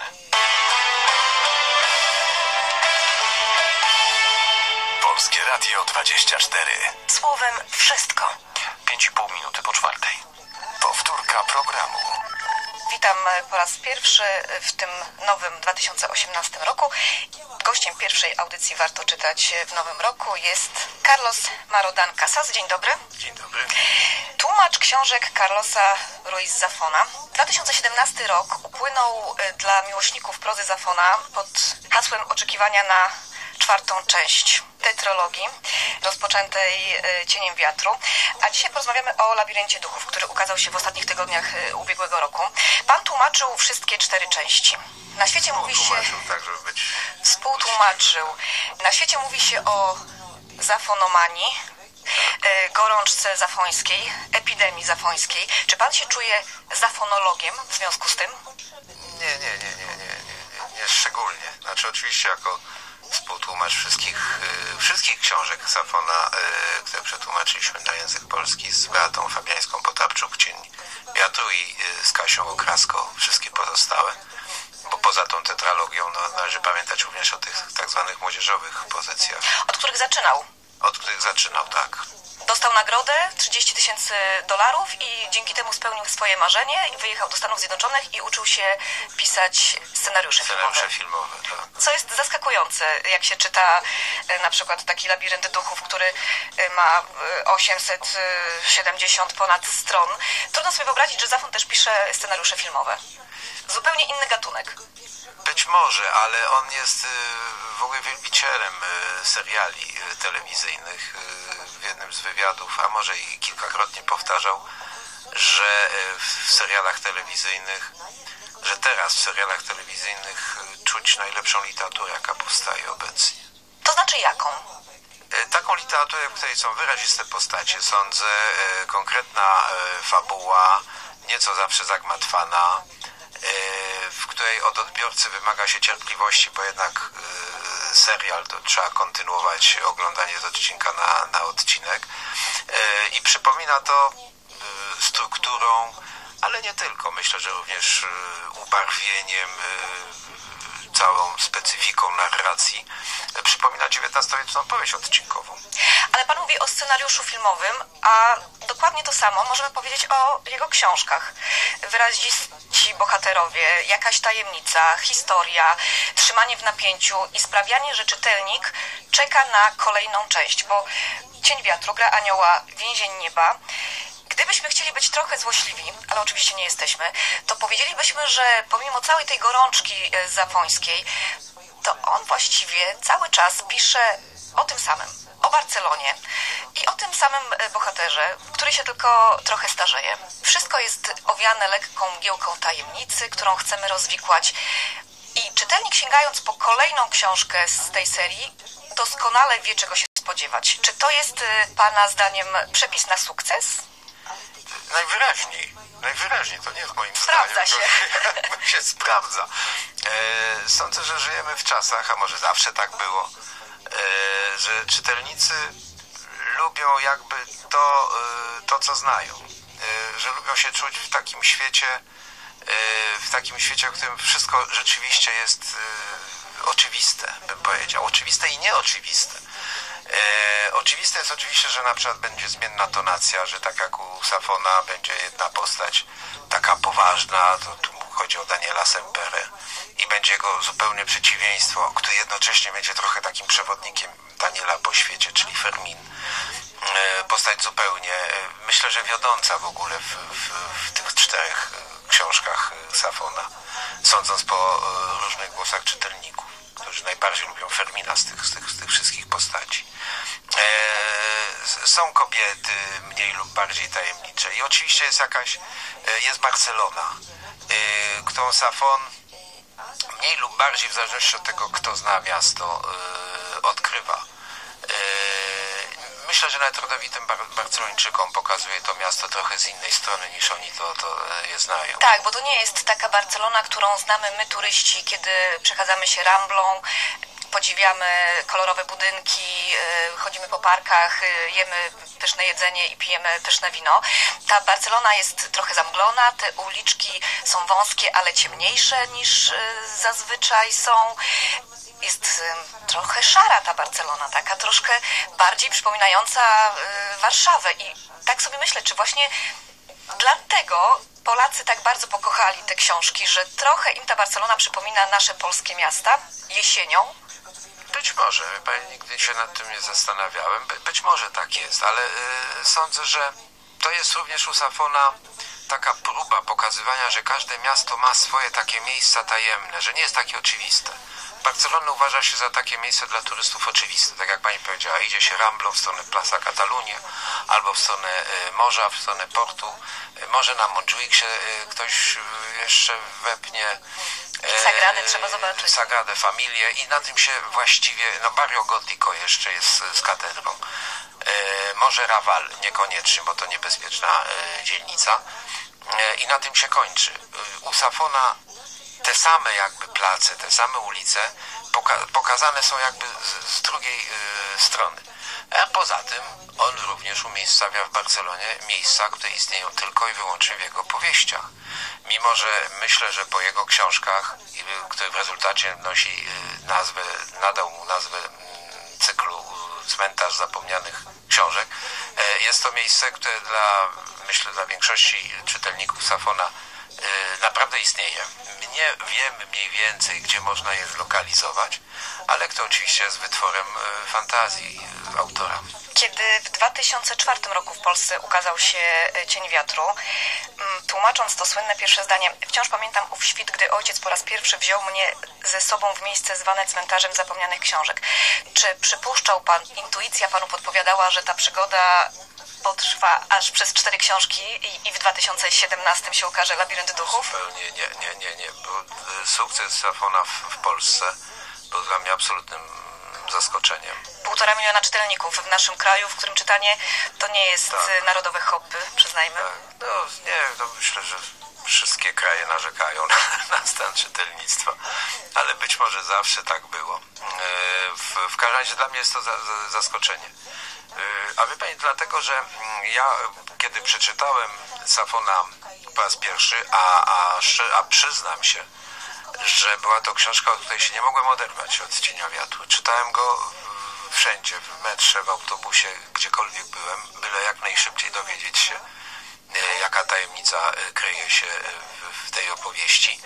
S15: Polskie Radio 24.
S8: Słowem wszystko.
S7: 5,5 minuty po 4.
S15: Powtórka programu.
S16: Witam po raz pierwszy w tym nowym 2018 roku. Gościem pierwszej audycji Warto Czytać w nowym roku jest Carlos Marodan Casas. Dzień dobry.
S15: Dzień dobry.
S16: Tłumacz książek Carlosa Ruiz Zafona. 2017 rok upłynął dla miłośników prozy Zafona pod hasłem oczekiwania na 4. część tetralogii rozpoczętej Cieniem wiatru. A dzisiaj porozmawiamy o Labiryncie duchów, który ukazał się w ostatnich tygodniach ubiegłego roku. Pan tłumaczył wszystkie 4 części. Na świecie mówi się...
S15: tak, żeby być...
S16: Współtłumaczył. Na świecie mówi się o zafonomanii, gorączce zafońskiej, epidemii zafońskiej. Czy pan się czuje zafonologiem w związku z tym?
S15: Nie szczególnie. Znaczy oczywiście jako współtłumacz wszystkich książek Zafona, które przetłumaczyliśmy na język polski z Beatą Fabiańską-Potapczuk, Cień wiatru i z Kasią Okraską, wszystkie pozostałe. Bo poza tą tetralogią należy pamiętać również o tych tak zwanych młodzieżowych pozycjach.
S16: Od których zaczynał?
S15: Od których zaczynał, tak.
S16: Dostał nagrodę $30,000 i dzięki temu spełnił swoje marzenie i wyjechał do Stanów Zjednoczonych i uczył się pisać scenariusze
S15: filmowe, tak.
S16: Co jest zaskakujące, jak się czyta na przykład taki Labirynt Duchów, który ma 870 ponad stron. Trudno sobie wyobrazić, że Zafon też pisze scenariusze filmowe. Zupełnie inny gatunek.
S15: Być może, ale on jest w ogóle wielbicielem seriali telewizyjnych. W jednym z wywiadów, a może i kilkakrotnie powtarzał, że w serialach telewizyjnych, że teraz w serialach telewizyjnych czuć najlepszą literaturę, jaka powstaje obecnie.
S16: To znaczy jaką?
S15: Taką literaturę, w której są wyraziste postacie, sądzę, konkretna fabuła, nieco zawsze zagmatwana, w której od odbiorcy wymaga się cierpliwości, bo jednak serial to trzeba kontynuować oglądanie z odcinka na odcinek i przypomina to strukturą, ale nie tylko, myślę, że również ubarwieniem, całą specyfiką narracji, przypomina XIX-wieczną powieść odcinkową.
S16: Ale pan mówi o scenariuszu filmowym, a dokładnie to samo możemy powiedzieć o jego książkach. Wyraziści bohaterowie, jakaś tajemnica, historia, trzymanie w napięciu i sprawianie, że czytelnik czeka na kolejną część, bo Cień wiatru, Gra anioła, Więzień nieba. Gdybyśmy chcieli być trochę złośliwi, ale oczywiście nie jesteśmy, to powiedzielibyśmy, że pomimo całej tej gorączki zafońskiej, to on właściwie cały czas pisze o tym samym, o Barcelonie i o tym samym bohaterze, który się tylko trochę starzeje. Wszystko jest owiane lekką mgiełką tajemnicy, którą chcemy rozwikłać. I czytelnik, sięgając po kolejną książkę z tej serii, doskonale wie, czego się spodziewać. Czy to jest pana zdaniem przepis na sukces?
S15: Najwyraźniej, to nie jest moim
S16: zdaniem.
S15: To się sprawdza. Sądzę, że żyjemy w czasach, a może zawsze tak było, że czytelnicy lubią jakby to co znają. Że lubią się czuć w takim świecie, w którym wszystko rzeczywiście jest oczywiste, bym powiedział. Oczywiste i nieoczywiste. Oczywiste jest oczywiście, że na przykład będzie zmienna tonacja, że tak jak u Safona będzie jedna postać taka poważna, to tu chodzi o Daniela Semperę i będzie jego zupełne przeciwieństwo, który jednocześnie będzie trochę takim przewodnikiem Daniela po świecie, czyli Fermin. Postać zupełnie, myślę, że wiodąca w ogóle w tych 4 książkach Safona, sądząc po różnych głosach czytelników, którzy najbardziej lubią Fermina z tych wszystkich postaci. Są kobiety mniej lub bardziej tajemnicze i oczywiście jest Barcelona, którą Safon mniej lub bardziej, w zależności od tego, kto zna miasto, odkrywa. Myślę, że nawet rodowitym Barcelończykom pokazuje to miasto trochę z innej strony, niż oni to je znają.
S16: Tak, bo to nie jest taka Barcelona, którą znamy my turyści, kiedy przechadzamy się Ramblą, podziwiamy kolorowe budynki, chodzimy po parkach, jemy pyszne jedzenie i pijemy pyszne wino. Ta Barcelona jest trochę zamglona, te uliczki są wąskie, ale ciemniejsze niż zazwyczaj są. Jest trochę szara ta Barcelona, taka troszkę bardziej przypominająca Warszawę. I tak sobie myślę, czy właśnie dlatego Polacy tak bardzo pokochali te książki, że trochę im ta Barcelona przypomina nasze polskie miasta jesienią?
S15: Być może, nigdy się nad tym nie zastanawiałem, być może tak jest, ale sądzę, że to jest również u Safona taka próba pokazywania, że każde miasto ma swoje takie miejsca tajemne, że nie jest takie oczywiste. Barcelona uważa się za takie miejsce dla turystów oczywiste, tak jak pani powiedziała, idzie się Ramblą w stronę Plaza Catalunya, albo w stronę morza, w stronę portu, może na Montjuic się ktoś jeszcze wepnie.
S16: Sagradę trzeba zobaczyć.
S15: Sagradę Familię i na tym się właściwie, Barrio Gótico jeszcze jest z katedrą. Może Raval niekoniecznie, bo to niebezpieczna dzielnica. I na tym się kończy. U Safona te same jakby place, te same ulice pokazane są jakby z drugiej strony. A poza tym on również umiejscawia w Barcelonie miejsca, które istnieją tylko i wyłącznie w jego powieściach. mimo że myślę, że po jego książkach, który w rezultacie nosi nadał mu nazwę cyklu Cmentarz Zapomnianych Książek, jest to miejsce, które myślę, dla większości czytelników Safona naprawdę istnieje. Nie wiemy mniej więcej, gdzie można je zlokalizować, ale to oczywiście jest wytworem fantazji autora.
S16: Kiedy w 2004 roku w Polsce ukazał się Cień wiatru, tłumacząc to słynne pierwsze zdanie, wciąż pamiętam ów świt, gdy ojciec po raz pierwszy wziął mnie ze sobą w miejsce zwane Cmentarzem Zapomnianych Książek. Czy przypuszczał pan, intuicja panu podpowiadała, że ta przygoda potrwa aż przez 4 książki i w 2017 się ukaże Labirynt Duchów?
S15: Zupełnie nie. Bo sukces Safona w Polsce był dla mnie absolutnym zaskoczeniem.
S16: 1,5 miliona czytelników w naszym kraju, w którym czytanie to nie jest narodowe hobby, przyznajmy.
S15: Tak. No myślę, że wszystkie kraje narzekają na stan czytelnictwa, ale być może zawsze tak było. W każdym razie dla mnie jest to zaskoczenie. A wie pani, dlatego, że ja kiedy przeczytałem Safona po raz pierwszy, a przyznam się, że była to książka, od której się nie mogłem oderwać od Cienia wiatru. Czytałem go wszędzie, w metrze, w autobusie, gdziekolwiek byłem, byle jak najszybciej dowiedzieć się, jaka tajemnica kryje się w tej opowieści.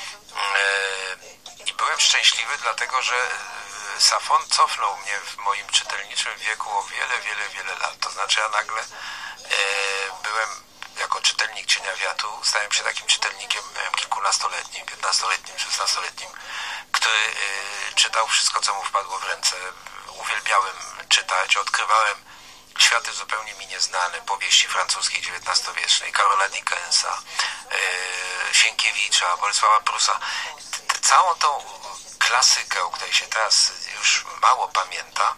S15: I byłem szczęśliwy, dlatego że Safon cofnął mnie w moim czytelniczym wieku o wiele lat. To znaczy ja nagle byłem jako czytelnik Cienia wiatru, stałem się takim czytelnikiem kilkunastoletnim, 15-letnim, 16-letnim, który czytał wszystko, co mu wpadło w ręce. Uwielbiałem czytać, odkrywałem światy zupełnie mi nieznane, powieści francuskiej XIX-wiecznej, Karola Dickensa, Sienkiewicza, Bolesława Prusa. Całą tą klasykę, o której się teraz już mało pamięta,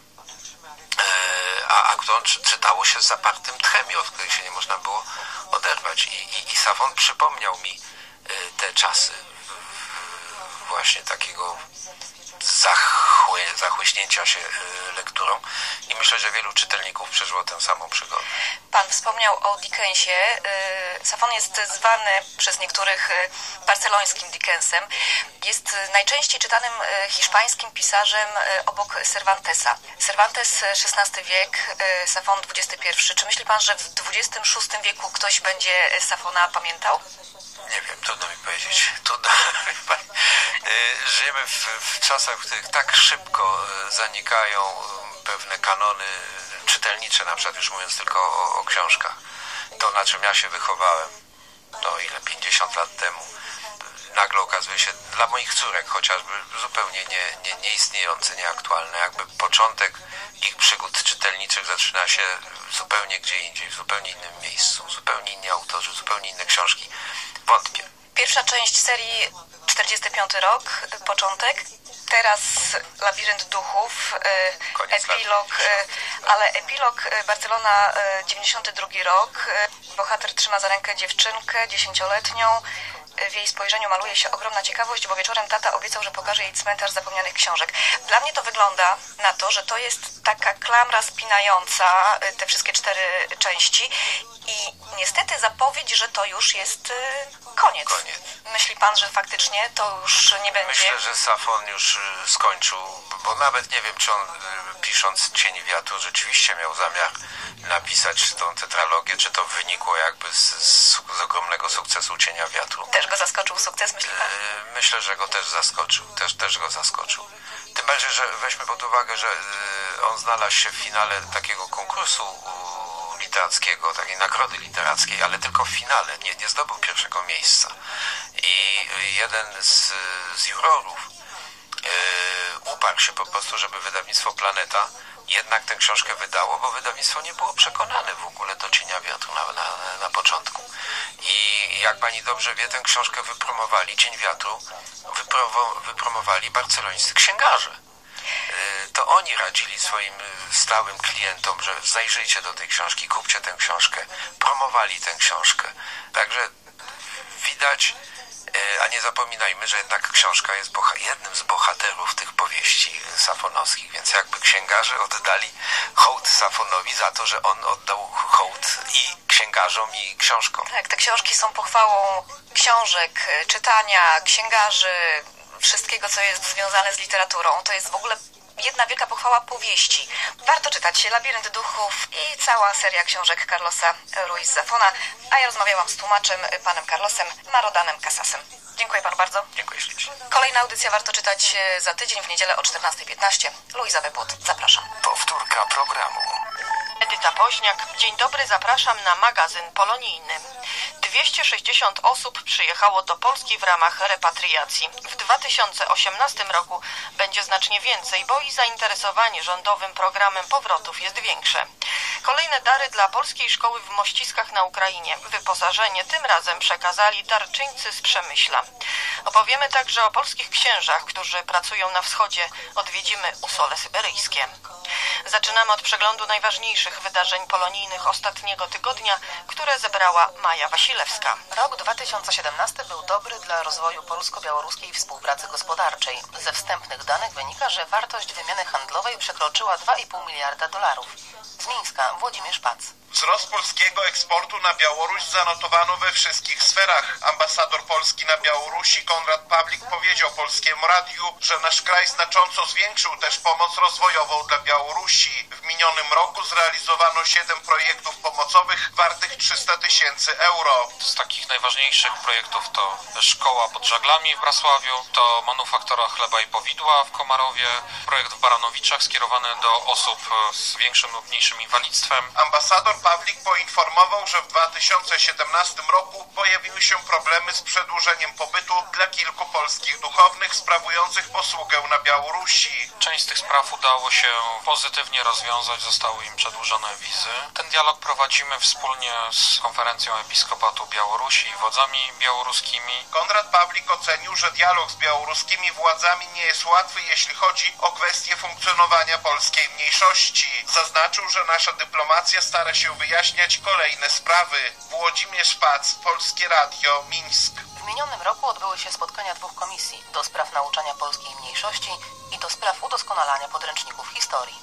S15: a którą czytało się z zapartym tchem i od której się nie można było oderwać. I Safon przypomniał mi te czasy właśnie takiego zachłyśnięcia się lekturą i myślę, że wielu czytelników przeżyło tę samą przygodę.
S16: Pan wspomniał o Dickensie. Safon jest zwany przez niektórych barcelońskim Dickensem. Jest najczęściej czytanym hiszpańskim pisarzem obok Cervantesa. Cervantes XVI wiek, Safon XXI. Czy myśli pan, że w XXVI wieku ktoś będzie Safona pamiętał?
S15: Nie wiem, trudno mi powiedzieć. Żyjemy w czasach, w których tak szybko zanikają pewne kanony czytelnicze, na przykład już mówiąc tylko o książkach. To, na czym ja się wychowałem, 50 lat temu, nagle okazuje się dla moich córek chociażby zupełnie nieistniejące, nieaktualne. Jakby początek ich przygód czytelniczych zaczyna się zupełnie gdzie indziej, w zupełnie innym miejscu, zupełnie inni autorzy, zupełnie inne książki. Wątpię.
S16: Pierwsza część serii 45 rok, początek. Teraz Labirynt Duchów, epilog, ale epilog Barcelona 92 rok. Bohater trzyma za rękę dziewczynkę 10-letnią. W jej spojrzeniu maluje się ogromna ciekawość, bo wieczorem tata obiecał, że pokaże jej Cmentarz Zapomnianych Książek. Dla mnie to wygląda na to, że to jest taka klamra spinająca te wszystkie 4 części i niestety zapowiedź, że to już jest koniec. Myśli pan, że faktycznie to już nie będzie?
S15: Myślę, że Safon już skończył, bo nawet nie wiem, czy on pisząc Cień wiatru rzeczywiście miał zamiar napisać tą tetralogię, czy to wynikło jakby z ogromnego sukcesu Cienia wiatru.
S16: Też go zaskoczył sukces, myśli pan?
S15: Myślę, że go też zaskoczył. Też go zaskoczył. Tym bardziej, że weźmy pod uwagę, że on znalazł się w finale takiego konkursu literackiego, takiej nagrody literackiej, ale tylko w finale, nie zdobył pierwszego miejsca. I jeden z jurorów uparł się po prostu, żeby wydawnictwo Planeta jednak tę książkę wydało, bo wydawnictwo nie było przekonane w ogóle do Cienia wiatru na początku. I jak pani dobrze wie, tę książkę wypromowali, Cień wiatru, wypromowali barcelońscy księgarze. To oni radzili swoim stałym klientom, że zajrzyjcie do tej książki, kupcie tę książkę, promowali tę książkę. Także widać, a nie zapominajmy, że jednak książka jest jednym z bohaterów tych powieści safonowskich, więc jakby księgarze oddali hołd Safonowi za to, że on oddał hołd i księgarzom. dziennikarzom i książkom.
S16: Tak, te książki są pochwałą książek, czytania, księgarzy, wszystkiego, co jest związane z literaturą. To jest w ogóle jedna wielka pochwała powieści. Warto czytać Labirynt Duchów i cała seria książek Carlosa Ruiz Zafona, a ja rozmawiałam z tłumaczem, panem Carlosem Marodanem Casasem. Dziękuję panu bardzo.
S15: Dziękuję ślicznie.
S16: Kolejna audycja Warto czytać za tydzień w niedzielę o 14:15. Luiza Wybud, zapraszam.
S7: Powtórka programu.
S9: Edyta Woźniak. Dzień dobry, zapraszam na magazyn polonijny. 260 osób przyjechało do Polski w ramach repatriacji. W 2018 roku będzie znacznie więcej, bo i zainteresowanie rządowym programem powrotów jest większe. Kolejne dary dla polskiej szkoły w Mościskach na Ukrainie. Wyposażenie tym razem przekazali darczyńcy z Przemyśla. Opowiemy także o polskich księżach, którzy pracują na wschodzie. Odwiedzimy usole syberyjskie. Zaczynamy od przeglądu najważniejszych wydarzeń polonijnych ostatniego tygodnia, które zebrała Maja Wasilewska.
S17: Rok 2017 był dobry dla rozwoju polsko-białoruskiej współpracy gospodarczej. Ze wstępnych danych wynika, że wartość wymiany handlowej przekroczyła $2,5 miliarda. Z Mińska Włodzimierz Pac.
S18: Wzrost polskiego eksportu na Białoruś zanotowano we wszystkich sferach. Ambasador Polski na Białorusi Konrad Pawlik powiedział Polskiemu Radiu, że nasz kraj znacząco zwiększył też pomoc rozwojową dla Białorusi. W minionym roku zrealizowano 7 projektów pomocowych wartych 300 000 euro.
S13: Z takich najważniejszych projektów to szkoła pod Żaglami w Brasławiu, to manufaktura chleba i powidła w Komarowie, projekt w Baranowiczach skierowany do osób z większym lub mniejszym inwalidztwem.
S18: Ambasador Pawlik poinformował, że w 2017 roku pojawiły się problemy z przedłużeniem pobytu dla kilku polskich duchownych sprawujących posługę na Białorusi.
S13: Część z tych spraw udało się pozytywnie rozwiązać, zostały im przedłużone wizy. Ten dialog prowadzimy wspólnie z Konferencją Episkopatu Białorusi i wodzami białoruskimi.
S18: Konrad Pawlik ocenił, że dialog z białoruskimi władzami nie jest łatwy, jeśli chodzi o kwestię funkcjonowania polskiej mniejszości. Zaznaczył, że nasza dyplomacja stara się wyjaśniać kolejne sprawy. Włodzimierz Pac, Polskie Radio, Mińsk.
S17: W minionym roku odbyły się spotkania 2 komisji do spraw nauczania polskiej mniejszości i do spraw udoskonalania podręczników historii.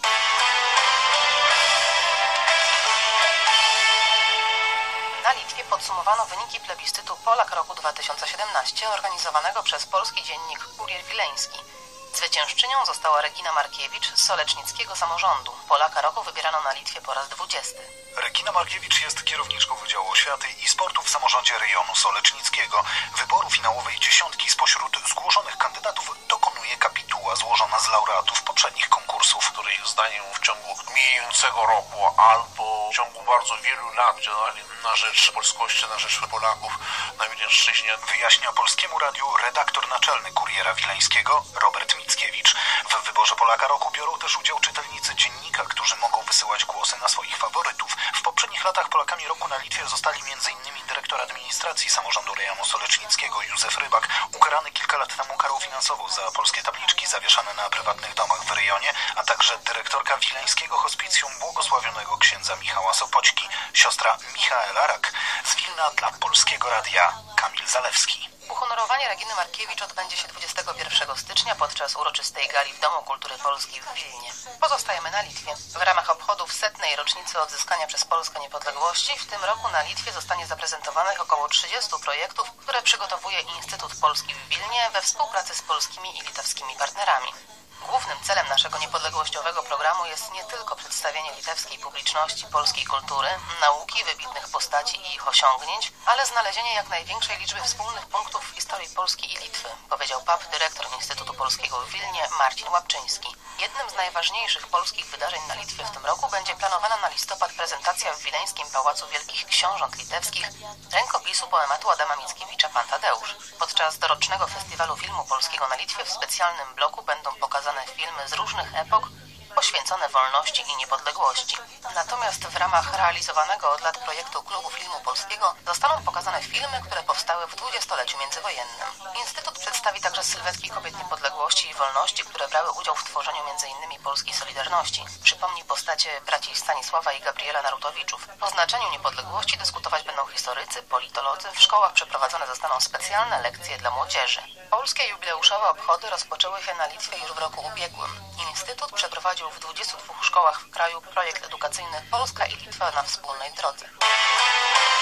S17: Na Litwie podsumowano wyniki plebiscytu Polak roku 2017 organizowanego przez polski dziennik Kurier Wileński. Zwyciężczynią została Regina Markiewicz z Solecznickiego Samorządu. Polaka roku wybierano na Litwie po raz 20.
S19: Regina Markiewicz jest kierowniczką Wydziału Oświaty i Sportu w samorządzie rejonu solecznickiego. Wyboru finałowej 10 spośród zgłoszonych kandydatów dokonuje kapituła złożona z laureatów poprzednich konkursów,
S20: której zdaniem w ciągu mijającego roku albo w ciągu bardzo wielu lat działali na rzecz polskości, na rzecz Polaków na Wileńszczyźnie.
S19: Wyjaśnia Polskiemu Radiu redaktor naczelny Kuriera Wileńskiego Robert Mickiewicz. W wyborze Polaka roku biorą też udział czytelnicy dziennika, którzy mogą wysyłać głosy na swoich faworytów. W poprzednich latach Polakami roku na Litwie zostali m.in. dyrektor administracji samorządu rejonu solecznickiego Józef Rybak, ukarany kilka lat temu karą finansową za polskie tabliczki zawieszane na prywatnych domach w rejonie, a także dyrektorka wileńskiego hospicjum błogosławionego księdza Michała Sopoćki, siostra Michaela Rak. Z Wilna dla Polskiego Radia Kamil Zalewski.
S17: Uhonorowanie Reginy Markiewicz odbędzie się 21 stycznia podczas uroczystej gali w Domu Kultury Polskiej w Wilnie. Pozostajemy na Litwie. W ramach obchodów 100. rocznicy odzyskania przez Polskę niepodległości w tym roku na Litwie zostanie zaprezentowanych około 30 projektów, które przygotowuje Instytut Polski w Wilnie we współpracy z polskimi i litewskimi partnerami. Głównym celem naszego niepodległościowego programu jest nie tylko przedstawienie litewskiej publiczności polskiej kultury, nauki, wybitnych postaci i ich osiągnięć, ale znalezienie jak największej liczby wspólnych punktów w historii Polski i Litwy, powiedział dyrektor Instytutu Polskiego w Wilnie Marcin Łapczyński. Jednym z najważniejszych polskich wydarzeń na Litwie w tym roku będzie planowana na listopad prezentacja w Wileńskim Pałacu Wielkich Książąt Litewskich rękopisu poematu Adama Mickiewicza Pan Tadeusz. Podczas dorocznego Festiwalu Filmu Polskiego na Litwie w specjalnym bloku będą pokazane filmy z różnych epok poświęcone wolności i niepodległości. Natomiast w ramach realizowanego od lat projektu Klubu Filmu Polskiego zostaną pokazane filmy, które powstały w dwudziestoleciu międzywojennym. Instytut przedstawi także sylwetki kobiet niepodległości i wolności, które brały udział w tworzeniu m.in. polskiej Solidarności. Przypomni postacie braci Stanisława i Gabriela Narutowiczów. O znaczeniu niepodległości dyskutować będą historycy, politolodzy. W szkołach przeprowadzone zostaną specjalne lekcje dla młodzieży. Polskie jubileuszowe obchody rozpoczęły się na Litwie już w roku ubiegłym. Instytut przeprowadził w 22 szkołach w kraju projekt edukacyjny Polska i Litwa na wspólnej drodze.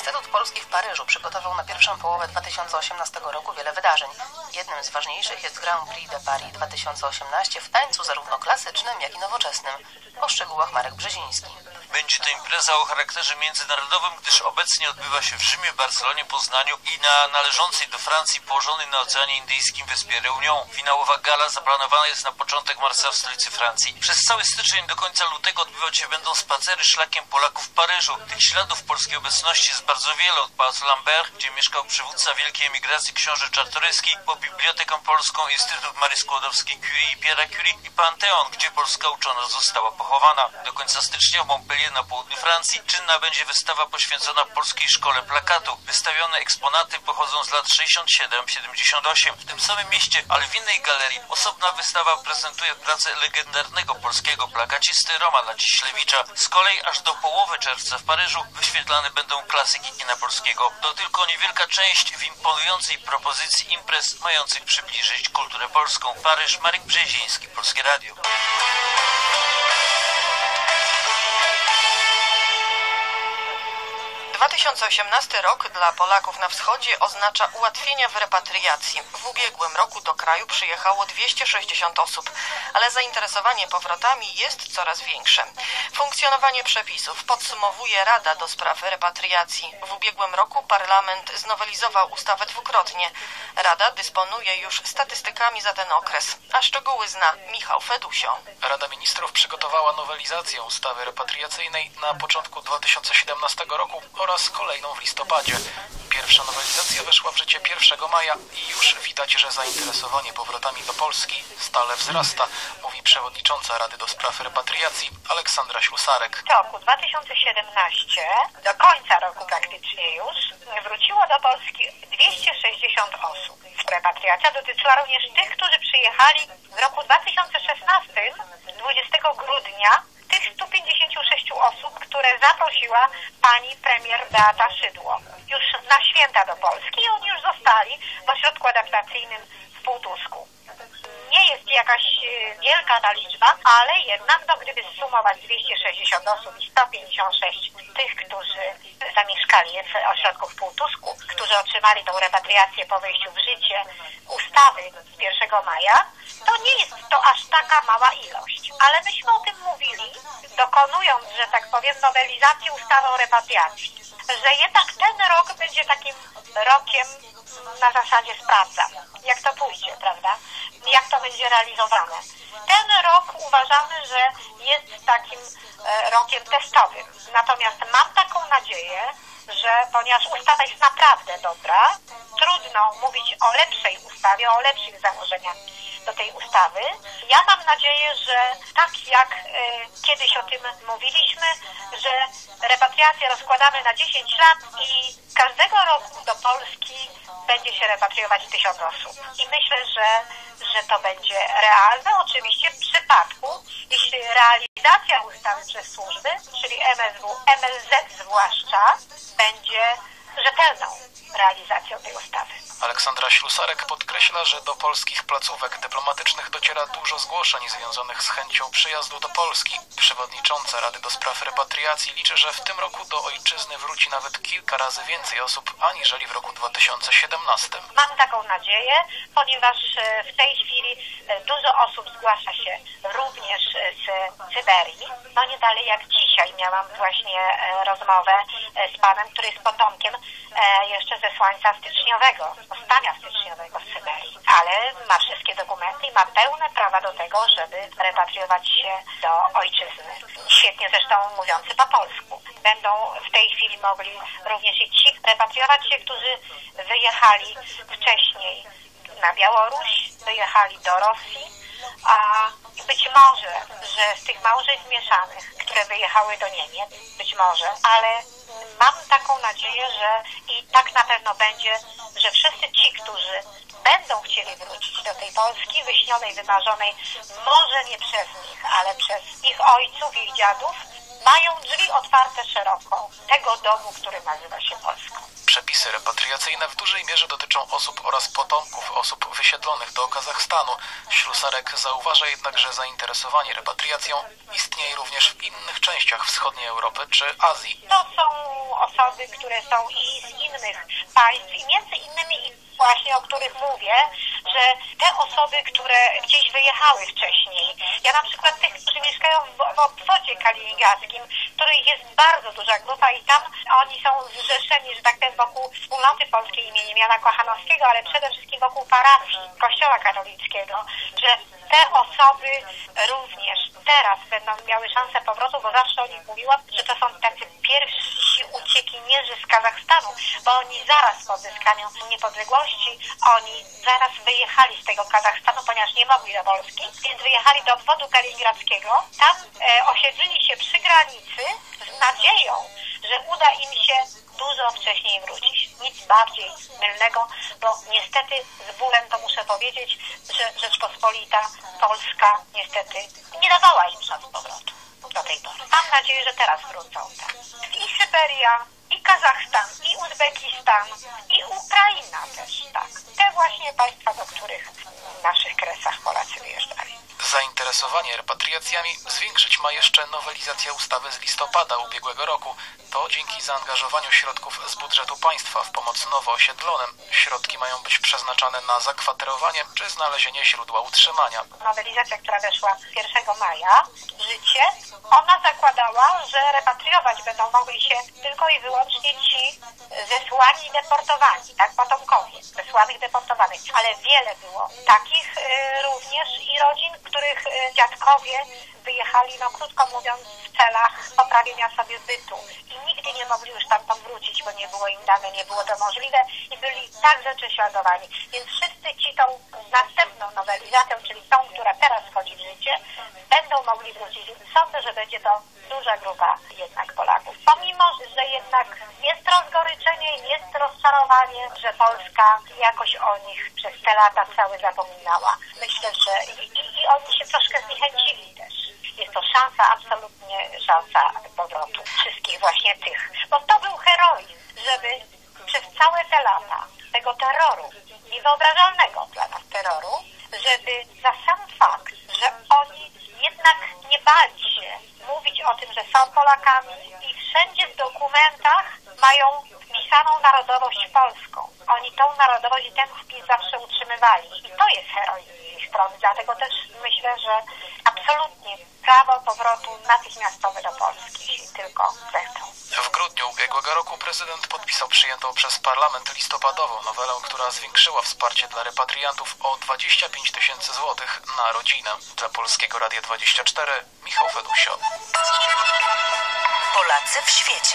S17: Instytut Polski w Paryżu przygotował na pierwszą połowę 2018 roku wiele wydarzeń. Jednym z ważniejszych jest Grand Prix de Paris 2018 w tańcu zarówno klasycznym, jak i nowoczesnym. O szczegółach Marek Brzeziński.
S21: Będzie to impreza o charakterze międzynarodowym, gdyż obecnie odbywa się w Rzymie, Barcelonie, Poznaniu i na należącej do Francji położonej na Oceanie Indyjskim wyspie Réunion. Finałowa gala zaplanowana jest na początek marca w stolicy Francji. Przez cały styczeń do końca lutego odbywać się będą spacery szlakiem Polaków w Paryżu. Tych śladów polskiej obecności jest bardzo wiele, od Pałacu Lambert, gdzie mieszkał przywódca wielkiej emigracji książę Czartoryski, po Bibliotekę Polską, Instytut Marii Skłodowskiej-Curie i Pierre'a Curie i Panteon, gdzie polska uczona została pochowana. Do końca stycznia w Montpellier na południu Francji czynna będzie wystawa poświęcona polskiej szkole plakatu. Wystawione eksponaty pochodzą z lat 67-78 w tym samym mieście, ale w innej galerii. Osobna wystawa prezentuje pracę legendarnego polskiego plakacisty Romana Ciślewicza. Z kolei aż do połowy czerwca w Paryżu wyświetlane będą klasyki kina polskiego. To tylko niewielka część w imponującej propozycji imprez mających przybliżyć kulturę polską. Paryż, Marek Brzeziński, Polskie Radio.
S16: 2018 rok dla Polaków na wschodzie oznacza ułatwienia w repatriacji. W ubiegłym roku do kraju przyjechało 260 osób, ale zainteresowanie powrotami jest coraz większe. Funkcjonowanie przepisów podsumowuje Rada do spraw repatriacji. W ubiegłym roku Parlament znowelizował ustawę dwukrotnie. Rada dysponuje już statystykami za ten okres, a szczegóły zna Michał Fedusio.
S12: Rada Ministrów przygotowała nowelizację ustawy repatriacyjnej na początku 2017 roku oraz kolejną w listopadzie. Pierwsza nowelizacja weszła w życie 1 maja i już widać, że zainteresowanie powrotami do Polski stale wzrasta, mówi przewodnicząca Rady do spraw repatriacji Aleksandra Ślusarek.
S22: W roku 2017, do końca roku praktycznie już, wróciło do Polski 260 osób. Repatriacja dotyczyła również tych, którzy przyjechali w roku 2016, 20 grudnia, tych 156 osób, które zaprosiła pani premier Beata Szydło już na święta do Polski i oni już zostali w ośrodku adaptacyjnym w Półtusku. Nie jest jakaś wielka ta liczba, ale jednak, gdyby zsumować 260 osób i 156 tych, którzy zamieszkali w ośrodku w Półtusku, którzy otrzymali tą repatriację po wejściu w życie ustawy z 1 maja, to nie jest to aż taka mała ilość. Ale myśmy o tym mówili, dokonując, że tak powiem, nowelizacji ustawy o repatriacji, że jednak ten rok będzie takim rokiem na zasadzie sprawdzam, jak to pójdzie, prawda? Jak to będzie realizowane. Ten rok uważamy, że jest takim rokiem testowym. Natomiast mam taką nadzieję, że ponieważ ustawa jest naprawdę dobra, trudno mówić o lepszej ustawie, o lepszych założeniach do tej ustawy. Ja mam nadzieję, że tak jak kiedyś o tym mówiliśmy, że repatriację rozkładamy na 10 lat i każdego roku do Polski będzie się repatriować 1000 osób. I myślę, że to będzie realne, oczywiście w przypadku, jeśli realizacja ustawy przez służby, czyli MSW, MSZ zwłaszcza, będzie rzetelną realizacją tej ustawy.
S12: Aleksandra Ślusarek podkreśla, że do polskich placówek dyplomatycznych dociera dużo zgłoszeń związanych z chęcią przyjazdu do Polski. Przewodnicząca Rady do spraw repatriacji liczy, że w tym roku do ojczyzny wróci nawet kilka razy więcej osób aniżeli w roku 2017.
S22: Mam taką nadzieję, ponieważ w tej chwili dużo osób zgłasza się również z Syberii. No nie dalej jak dzisiaj miałam właśnie rozmowę z panem, który jest potomkiem jeszcze zesłańca styczniowego, powstania styczniowego z Syberii, ale ma wszystkie dokumenty i ma pełne prawa do tego, żeby repatriować się do ojczyzny. Świetnie zresztą mówiący po polsku. Będą w tej chwili mogli również i ci repatriować się, którzy wyjechali wcześniej na Białoruś, wyjechali do Rosji, a być może, że z tych małżeństw mieszanych, które wyjechały do Niemiec, być może, ale mam taką nadzieję, że i tak na pewno będzie, że wszyscy ci, którzy będą chcieli wrócić do tej Polski wyśnionej, wymarzonej, może nie przez nich, ale przez ich ojców i ich dziadów, mają drzwi otwarte szeroko tego domu, który nazywa się Polską.
S1: Przepisy repatriacyjne w dużej mierze dotyczą osób oraz potomków osób wysiedlonych do Kazachstanu. Ślusarek zauważa jednak, że zainteresowanie repatriacją istnieje również w innych częściach wschodniej Europy czy Azji.
S22: To są osoby, które są i z innych państw i między innymi właśnie, o których mówię, że te osoby, które gdzieś wyjechały wcześniej, ja na przykład tych, którzy mieszkają w obwodzie kaliningradzkim, których jest bardzo duża grupa i tam oni są zrzeszeni, że tak powiem, wokół wspólnoty polskiej imieniem Jana Kochanowskiego, ale przede wszystkim wokół parafii Kościoła katolickiego, że te osoby również teraz będą miały szansę powrotu, bo zawsze o nich mówiłam, że to są tacy pierwsi uciekinierzy z Kazachstanu, bo oni zaraz po odzyskaniu niepodległości, oni zaraz wyjechali z tego Kazachstanu, ponieważ nie mogli do Polski, więc wyjechali do obwodu kaliningradzkiego, tam osiedlili się przy granicy z nadzieją, że uda im się dużo wcześniej wrócić. Nic bardziej mylnego, bo niestety z bólem to muszę powiedzieć, że Rzeczpospolita Polska niestety nie dawała im szans powrotu do tej pory. Mam nadzieję, że teraz wrócą. Tak. I Syberia, i Kazachstan, i Uzbekistan, i Ukraina też, tak. Te właśnie państwa, do których w naszych kresach Polacy wyjeżdżali.
S1: Zainteresowanie repatriacjami zwiększyć ma jeszcze nowelizacja ustawy z listopada ubiegłego roku. To dzięki zaangażowaniu środków z budżetu państwa w pomoc nowo osiedlonym. Środki mają być przeznaczane na zakwaterowanie czy znalezienie źródła utrzymania.
S22: Nowelizacja, która weszła 1 maja w życie, ona zakładała, że repatriować będą mogli się tylko i wyłącznie ci zesłani i deportowani, tak, potomkowie zesłanych deportowanych. Ale wiele było takich również i rodzin, których dziadkowie wyjechali, no krótko mówiąc, w celach poprawienia sobie bytu i nigdy nie mogli już stamtąd wrócić, bo nie było im dane, nie było to możliwe i byli także prześladowani. Więc wszyscy ci tą następną nowelizacją, czyli tą, która teraz wchodzi w życie, będą mogli wrócić. Sądzę, że będzie to duża grupa jednak Polaków. Pomimo, że jednak jest rozgoryczenie, jest rozczarowanie, że Polska jakoś o nich przez te lata całe zapominała. Myślę, że i oni się troszkę zniechęcili też. Jest to szansa, absolutnie szansa powrotu wszystkich właśnie tych. Bo to był heroizm, żeby przez całe te lata tego terroru, niewyobrażalnego dla nas terroru, żeby za sam fakt, że oni jednak nie bali się mówić o tym, że są Polakami i wszędzie w dokumentach mają wpisaną narodowość polską. Oni tą narodowość i ten wpis zawsze utrzymywali. I to jest heroizm z ich strony. Dlatego też myślę, że absolutnie prawo powrotu natychmiastowe do Polski, jeśli tylko zechcą.
S1: W grudniu ubiegłego roku prezydent podpisał przyjętą przez parlament listopadową nowelę, która zwiększyła wsparcie dla repatriantów o 25 000 złotych na rodzinę. Dla Polskiego Radia 24 Michał Fedusio.
S8: Polacy w świecie.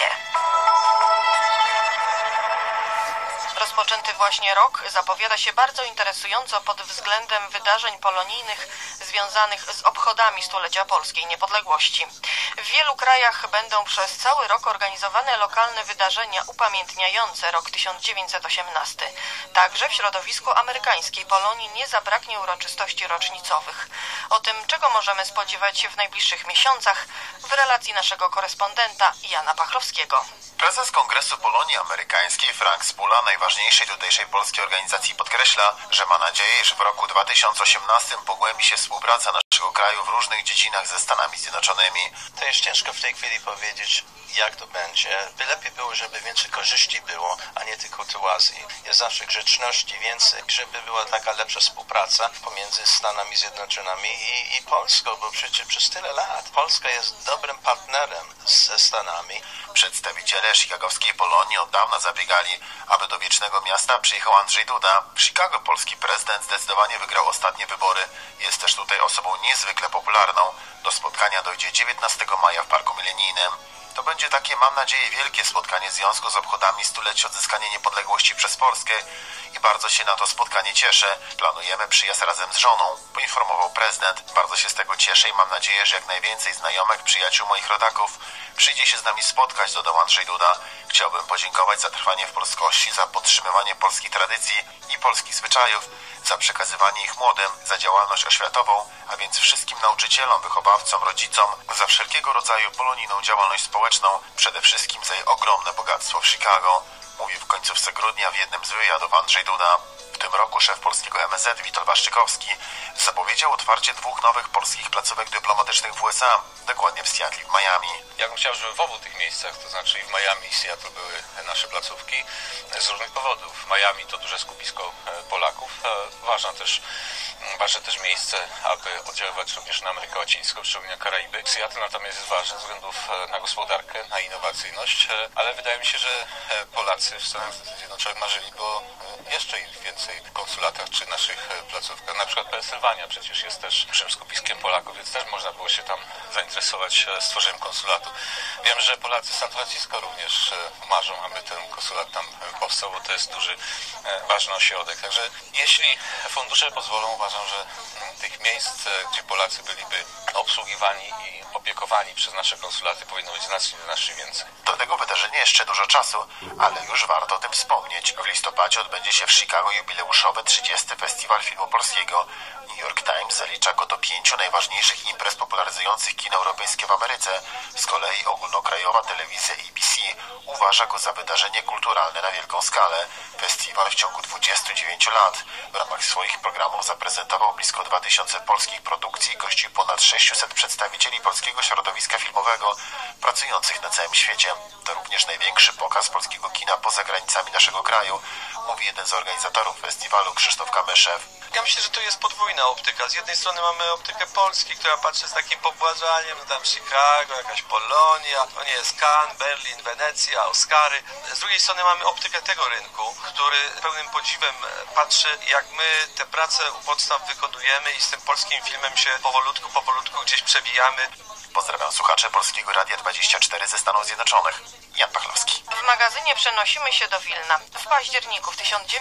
S17: Rozpoczęty właśnie rok zapowiada się bardzo interesująco pod względem wydarzeń polonijnych związanych z obchodami stulecia polskiej niepodległości. W wielu krajach będą przez cały rok organizowane lokalne wydarzenia upamiętniające rok 1918. Także w środowisku amerykańskiej Polonii nie zabraknie uroczystości rocznicowych. O tym, czego możemy spodziewać się w najbliższych miesiącach, w relacji naszego korespondenta Jana Pachlowskiego.
S10: Prezes Kongresu Polonii Amerykańskiej Frank Spula, najważniejszej tutejszej polskiej organizacji, podkreśla, że ma nadzieję, iż w roku 2018 pogłębi się współpraca naszego kraju w różnych dziedzinach ze Stanami Zjednoczonymi.
S2: To jest ciężko w tej chwili powiedzieć, jak to będzie. By lepiej było, żeby więcej korzyści było, a nie tylko kurtuazji. Jest zawsze grzeczności więcej, żeby była taka lepsza współpraca pomiędzy Stanami Zjednoczonymi i Polską, bo przecież przez tyle lat Polska jest dobrym partnerem ze Stanami.
S10: Przedstawiciele chicagowskiej Polonii od dawna zabiegali, aby do Wiecznego Miasta przyjechał Andrzej Duda. W Chicago polski prezydent zdecydowanie wygrał ostatnie wybory. Jest też tutaj osobą niezwykle popularną. Do spotkania dojdzie 19 maja w Parku Milenijnym. To będzie takie, mam nadzieję, wielkie spotkanie w związku z obchodami stulecia odzyskania niepodległości przez Polskę i bardzo się na to spotkanie cieszę. Planujemy przyjazd razem z żoną, poinformował prezydent. Bardzo się z tego cieszę i mam nadzieję, że jak najwięcej znajomych, przyjaciół moich rodaków przyjdzie się z nami spotkać, dodał Andrzej Duda. Chciałbym podziękować za trwanie w polskości, za podtrzymywanie polskich tradycji i polskich zwyczajów, za przekazywanie ich młodym, za działalność oświatową, a więc wszystkim nauczycielom, wychowawcom, rodzicom, za wszelkiego rodzaju polonijną działalność społeczną, przede wszystkim za jej ogromne bogactwo w Chicago. Mówił w końcówce grudnia w jednym z wywiadów Andrzej Duda. W tym roku szef polskiego MSZ Witold Waszczykowski zapowiedział otwarcie 2 nowych polskich placówek dyplomatycznych w USA, dokładnie w Seattle i w Miami.
S3: Ja bym chciał, żeby w obu tych miejscach, to znaczy i w Miami i Seattle, były nasze placówki z różnych powodów. W Miami to duże skupisko Polaków, ważne też miejsce, aby oddziaływać również na Amerykę Łacińską, szczególnie na Karaiby. Seattle natomiast jest ważny ze względów na gospodarkę, na innowacyjność, ale wydaje mi się, że Polacy w Stanach Zjednoczonych marzyliby o jeszcze więcej konsulatach czy naszych placówkach. Na przykład Pensylwania przecież jest też dużym skupiskiem Polaków, więc też można było się tam zainteresować stworzeniem konsulatu. Wiem, że Polacy z San Francisco również marzą, aby ten konsulat tam powstał, bo to jest duży, ważny ośrodek. Także jeśli fundusze pozwolą, uważam, że tych miejsc, gdzie Polacy byliby obsługiwani i opiekowani przez nasze konsulaty, powinno być znacznie więcej.
S10: Do tego wydarzenia jeszcze dużo czasu, ale już warto o tym wspomnieć. W listopadzie odbędzie się w Chicago jubileuszowy 30. Festiwal Filmu Polskiego. New York Times zalicza go do 5 najważniejszych imprez popularyzujących kino europejskie w Ameryce. Z kolei ogólnokrajowa telewizja ABC uważa go za wydarzenie kulturalne na wielką skalę. Festiwal w ciągu 29 lat w ramach swoich programów zaprezentował blisko 2000 polskich produkcji i gościł ponad 600 przedstawicieli polskiego środowiska filmowego pracujących na całym świecie. To również największy pokaz polskiego kina poza granicami naszego kraju, mówi jeden z organizatorów festiwalu, Krzysztof Kamyszew.
S6: Ja myślę, że to jest podwójna optyka. Z jednej strony mamy optykę Polski, która patrzy z takim pobłażaniem, tam Chicago, jakaś Polonia, to nie jest Cannes, Berlin, Wenecja, Oscary. Z drugiej strony mamy optykę tego rynku, który pełnym podziwem patrzy, jak my te prace u podstaw wykonujemy i z tym polskim filmem się powolutku gdzieś przebijamy.
S10: Pozdrawiam słuchacze Polskiego Radia 24 ze Stanów Zjednoczonych. Jan Pachlowski.
S16: W magazynie przenosimy się do Wilna. W październiku w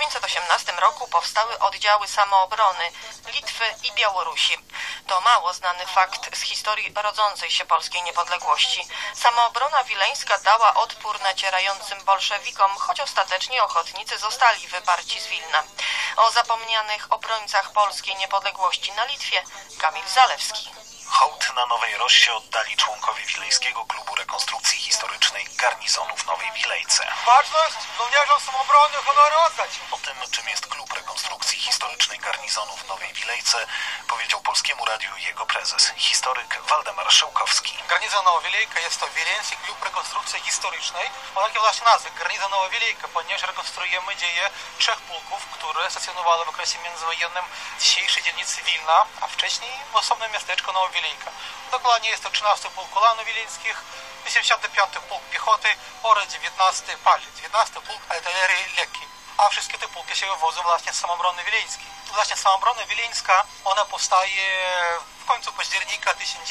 S16: 1918 roku powstały oddziały samoobrony Litwy i Białorusi. To mało znany fakt z historii rodzącej się polskiej niepodległości. Samoobrona wileńska dała odpór nacierającym bolszewikom, choć ostatecznie ochotnicy zostali wyparci z Wilna. O zapomnianych obrońcach polskiej niepodległości na Litwie Kamil Zalewski.
S19: Hołd na Nowej Roście oddali członkowie Wileńskiego Klubu Rekonstrukcji Historycznej garnizonu w Nowej Wilejce.
S23: Ważność żołnierzom samoobrony honory oddać.
S19: O tym, czym jest Klub Rekonstrukcji Historycznej garnizonu w Nowej Wilejce, powiedział Polskiemu Radiu jego prezes, historyk Waldemar Szełkowski.
S23: Garnizon Nowa Wilejka jest to Wileński Klub Rekonstrukcji Historycznej. Ma takie właśnie nazwy, Garnizon Nowa Wilejka, ponieważ rekonstruujemy dzieje 3 pułków, które stacjonowały w okresie międzywojennym w dzisiejszej dzielnicy Wilna, a wcześniej w osobnym miasteczku Nowa Wilejka. Dokładnie jest to 13 Pułk Ulanów Wileńskich, 85 Pułk Piechoty oraz 19 Pali, 19 Pułk Artylerii Lekkiej. A wszystkie te pułki się wywodzą właśnie z samoobrony wileńskiej. Właśnie samoobrona wileńska, ona powstaje w końcu października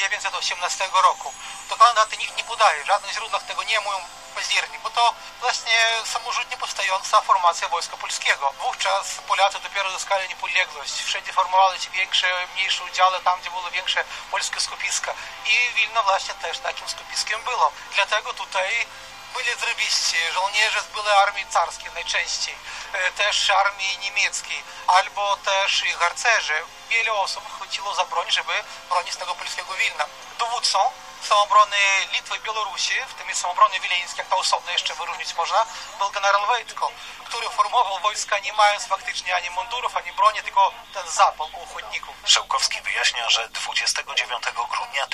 S23: 1918 roku. Dokładnie daty nikt nie podaje, w żadnych źródłach tego nie mówią październik, bo to właśnie samorzutnie powstająca formacja Wojska Polskiego. Wówczas Polacy dopiero zyskali niepodległość. Wszędzie formowały się większe, mniejsze oddziały tam, gdzie było większe polskie skupiska. I Wilno właśnie też takim skupiskiem było. Dlatego tutaj byli zrybiści, żołnierze z byłej armii carskiej najczęściej, też armii niemieckiej, albo też i harcerzy. Wiele osób chwyciło za broń, żeby bronić tego polskiego Wilna. Dowódcą samoobrony Litwy i Białorusi, w tym jest samoobrony wileńskiej, jak to osobno jeszcze wyróżnić można, był generał Wojtko, który formował wojska nie mając faktycznie ani mundurów, ani broni, tylko ten zapał ochotników.
S19: Szełkowski wyjaśnia, że 29 grudnia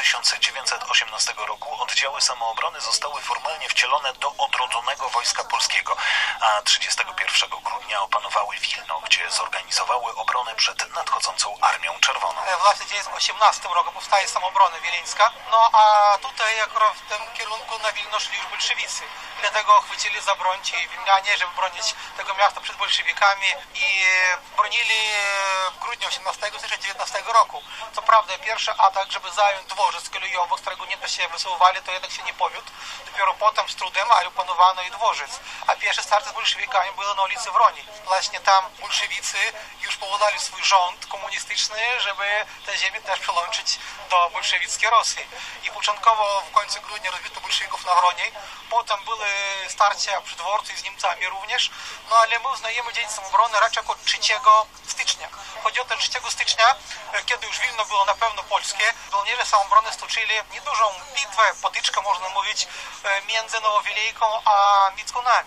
S19: 1918 roku oddziały samoobrony zostały formalnie wcielone do odrodzonego Wojska Polskiego, a 31 grudnia opanowały Wilno, gdzie zorganizowały obronę przed nadchodzącą Armią Czerwoną.
S23: Właśnie w 1918 roku powstaje samoobrona wileńska, no a tutaj akurat w tym kierunku na Wilno szli już bolszewicy. Dlatego chwycili za broń ci wilnianie, żeby bronić tego miasta przed bolszewikami i bronili w grudniu 1919 roku. Co prawda pierwszy atak, żeby zająć dworzec kolejowy, z którego Niemcy się wysuwali, to jednak się nie powiódł. Dopiero potem z trudem, ale opanowano i dworzec. A pierwsze starcie z bolszewikami było na ulicy Wroni. Właśnie tam bolszewicy już powołali swój rząd komunistyczny, żeby te ziemię też przyłączyć do bolszewickiej Rosji. I początkowo w końcu grudnia rozbito bolszewików na Wronie, potem były starcia przy dworcu i z Niemcami również, no ale my uznajemy Dzień Samoobrony raczej jako 3 stycznia. Chodzi o ten 3 stycznia, kiedy już Wilno było na pewno polskie, żołnierze samoobrony stoczyli niedużą bitwę, potyczkę można mówić, między Nową Wilejką a Mickunami.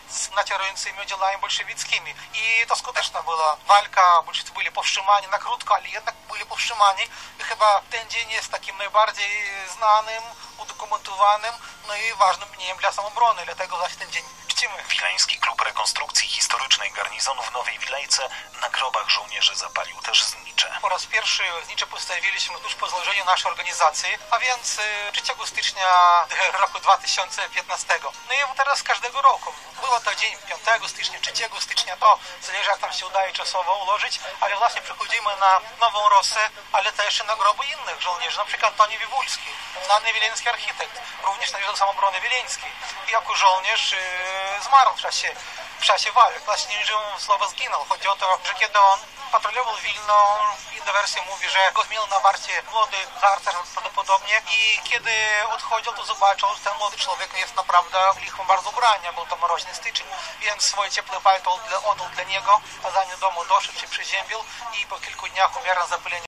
S23: z nacierającymi oddziałami bolszewickimi. I to skuteczna była walka, bolszewicy byli powstrzymani na krótko, ale jednak byli powstrzymani. I chyba ten dzień jest takim najbardziej znanym, udokumentowanym, no i ważnym dniem dla samoobrony, dlatego właśnie ten dzień czcimy.
S19: Wileński Klub Rekonstrukcji Historycznej garnizonu w Nowej Wilejce na grobach żołnierzy zapalił też znicze.
S23: Po raz pierwszy znicze postawiliśmy tuż po złożeniu naszej organizacji, a więc 3 stycznia roku 2015. No i teraz każdego roku. Było to dzień 5 stycznia, 3 stycznia, to zależy jak nam się udaje czasowo ułożyć, ale właśnie przychodzimy na Nową Rosę, ale też na groby innych żołnierzy, na przykład Antoni Wiwulski, znany wileński architekt, również należał do samobrony wileńskiej. I jako żołnierz zmarł w czasie walk. Właśnie nie użyłem słowa zginął. Chodzi o to, że kiedy on patrolował Wilno, inna wersja mówi, że go miał na warcie młody harcerz prawdopodobnie i kiedy odchodził, to zobaczył, że ten młody człowiek jest naprawdę lichwą bardzo ubrania. Był to mroźny styczeń, więc swoje ciepłe palto oddał dla niego, a zanim do domu doszedł, się przeziębił i po kilku dniach umiera na zapylenie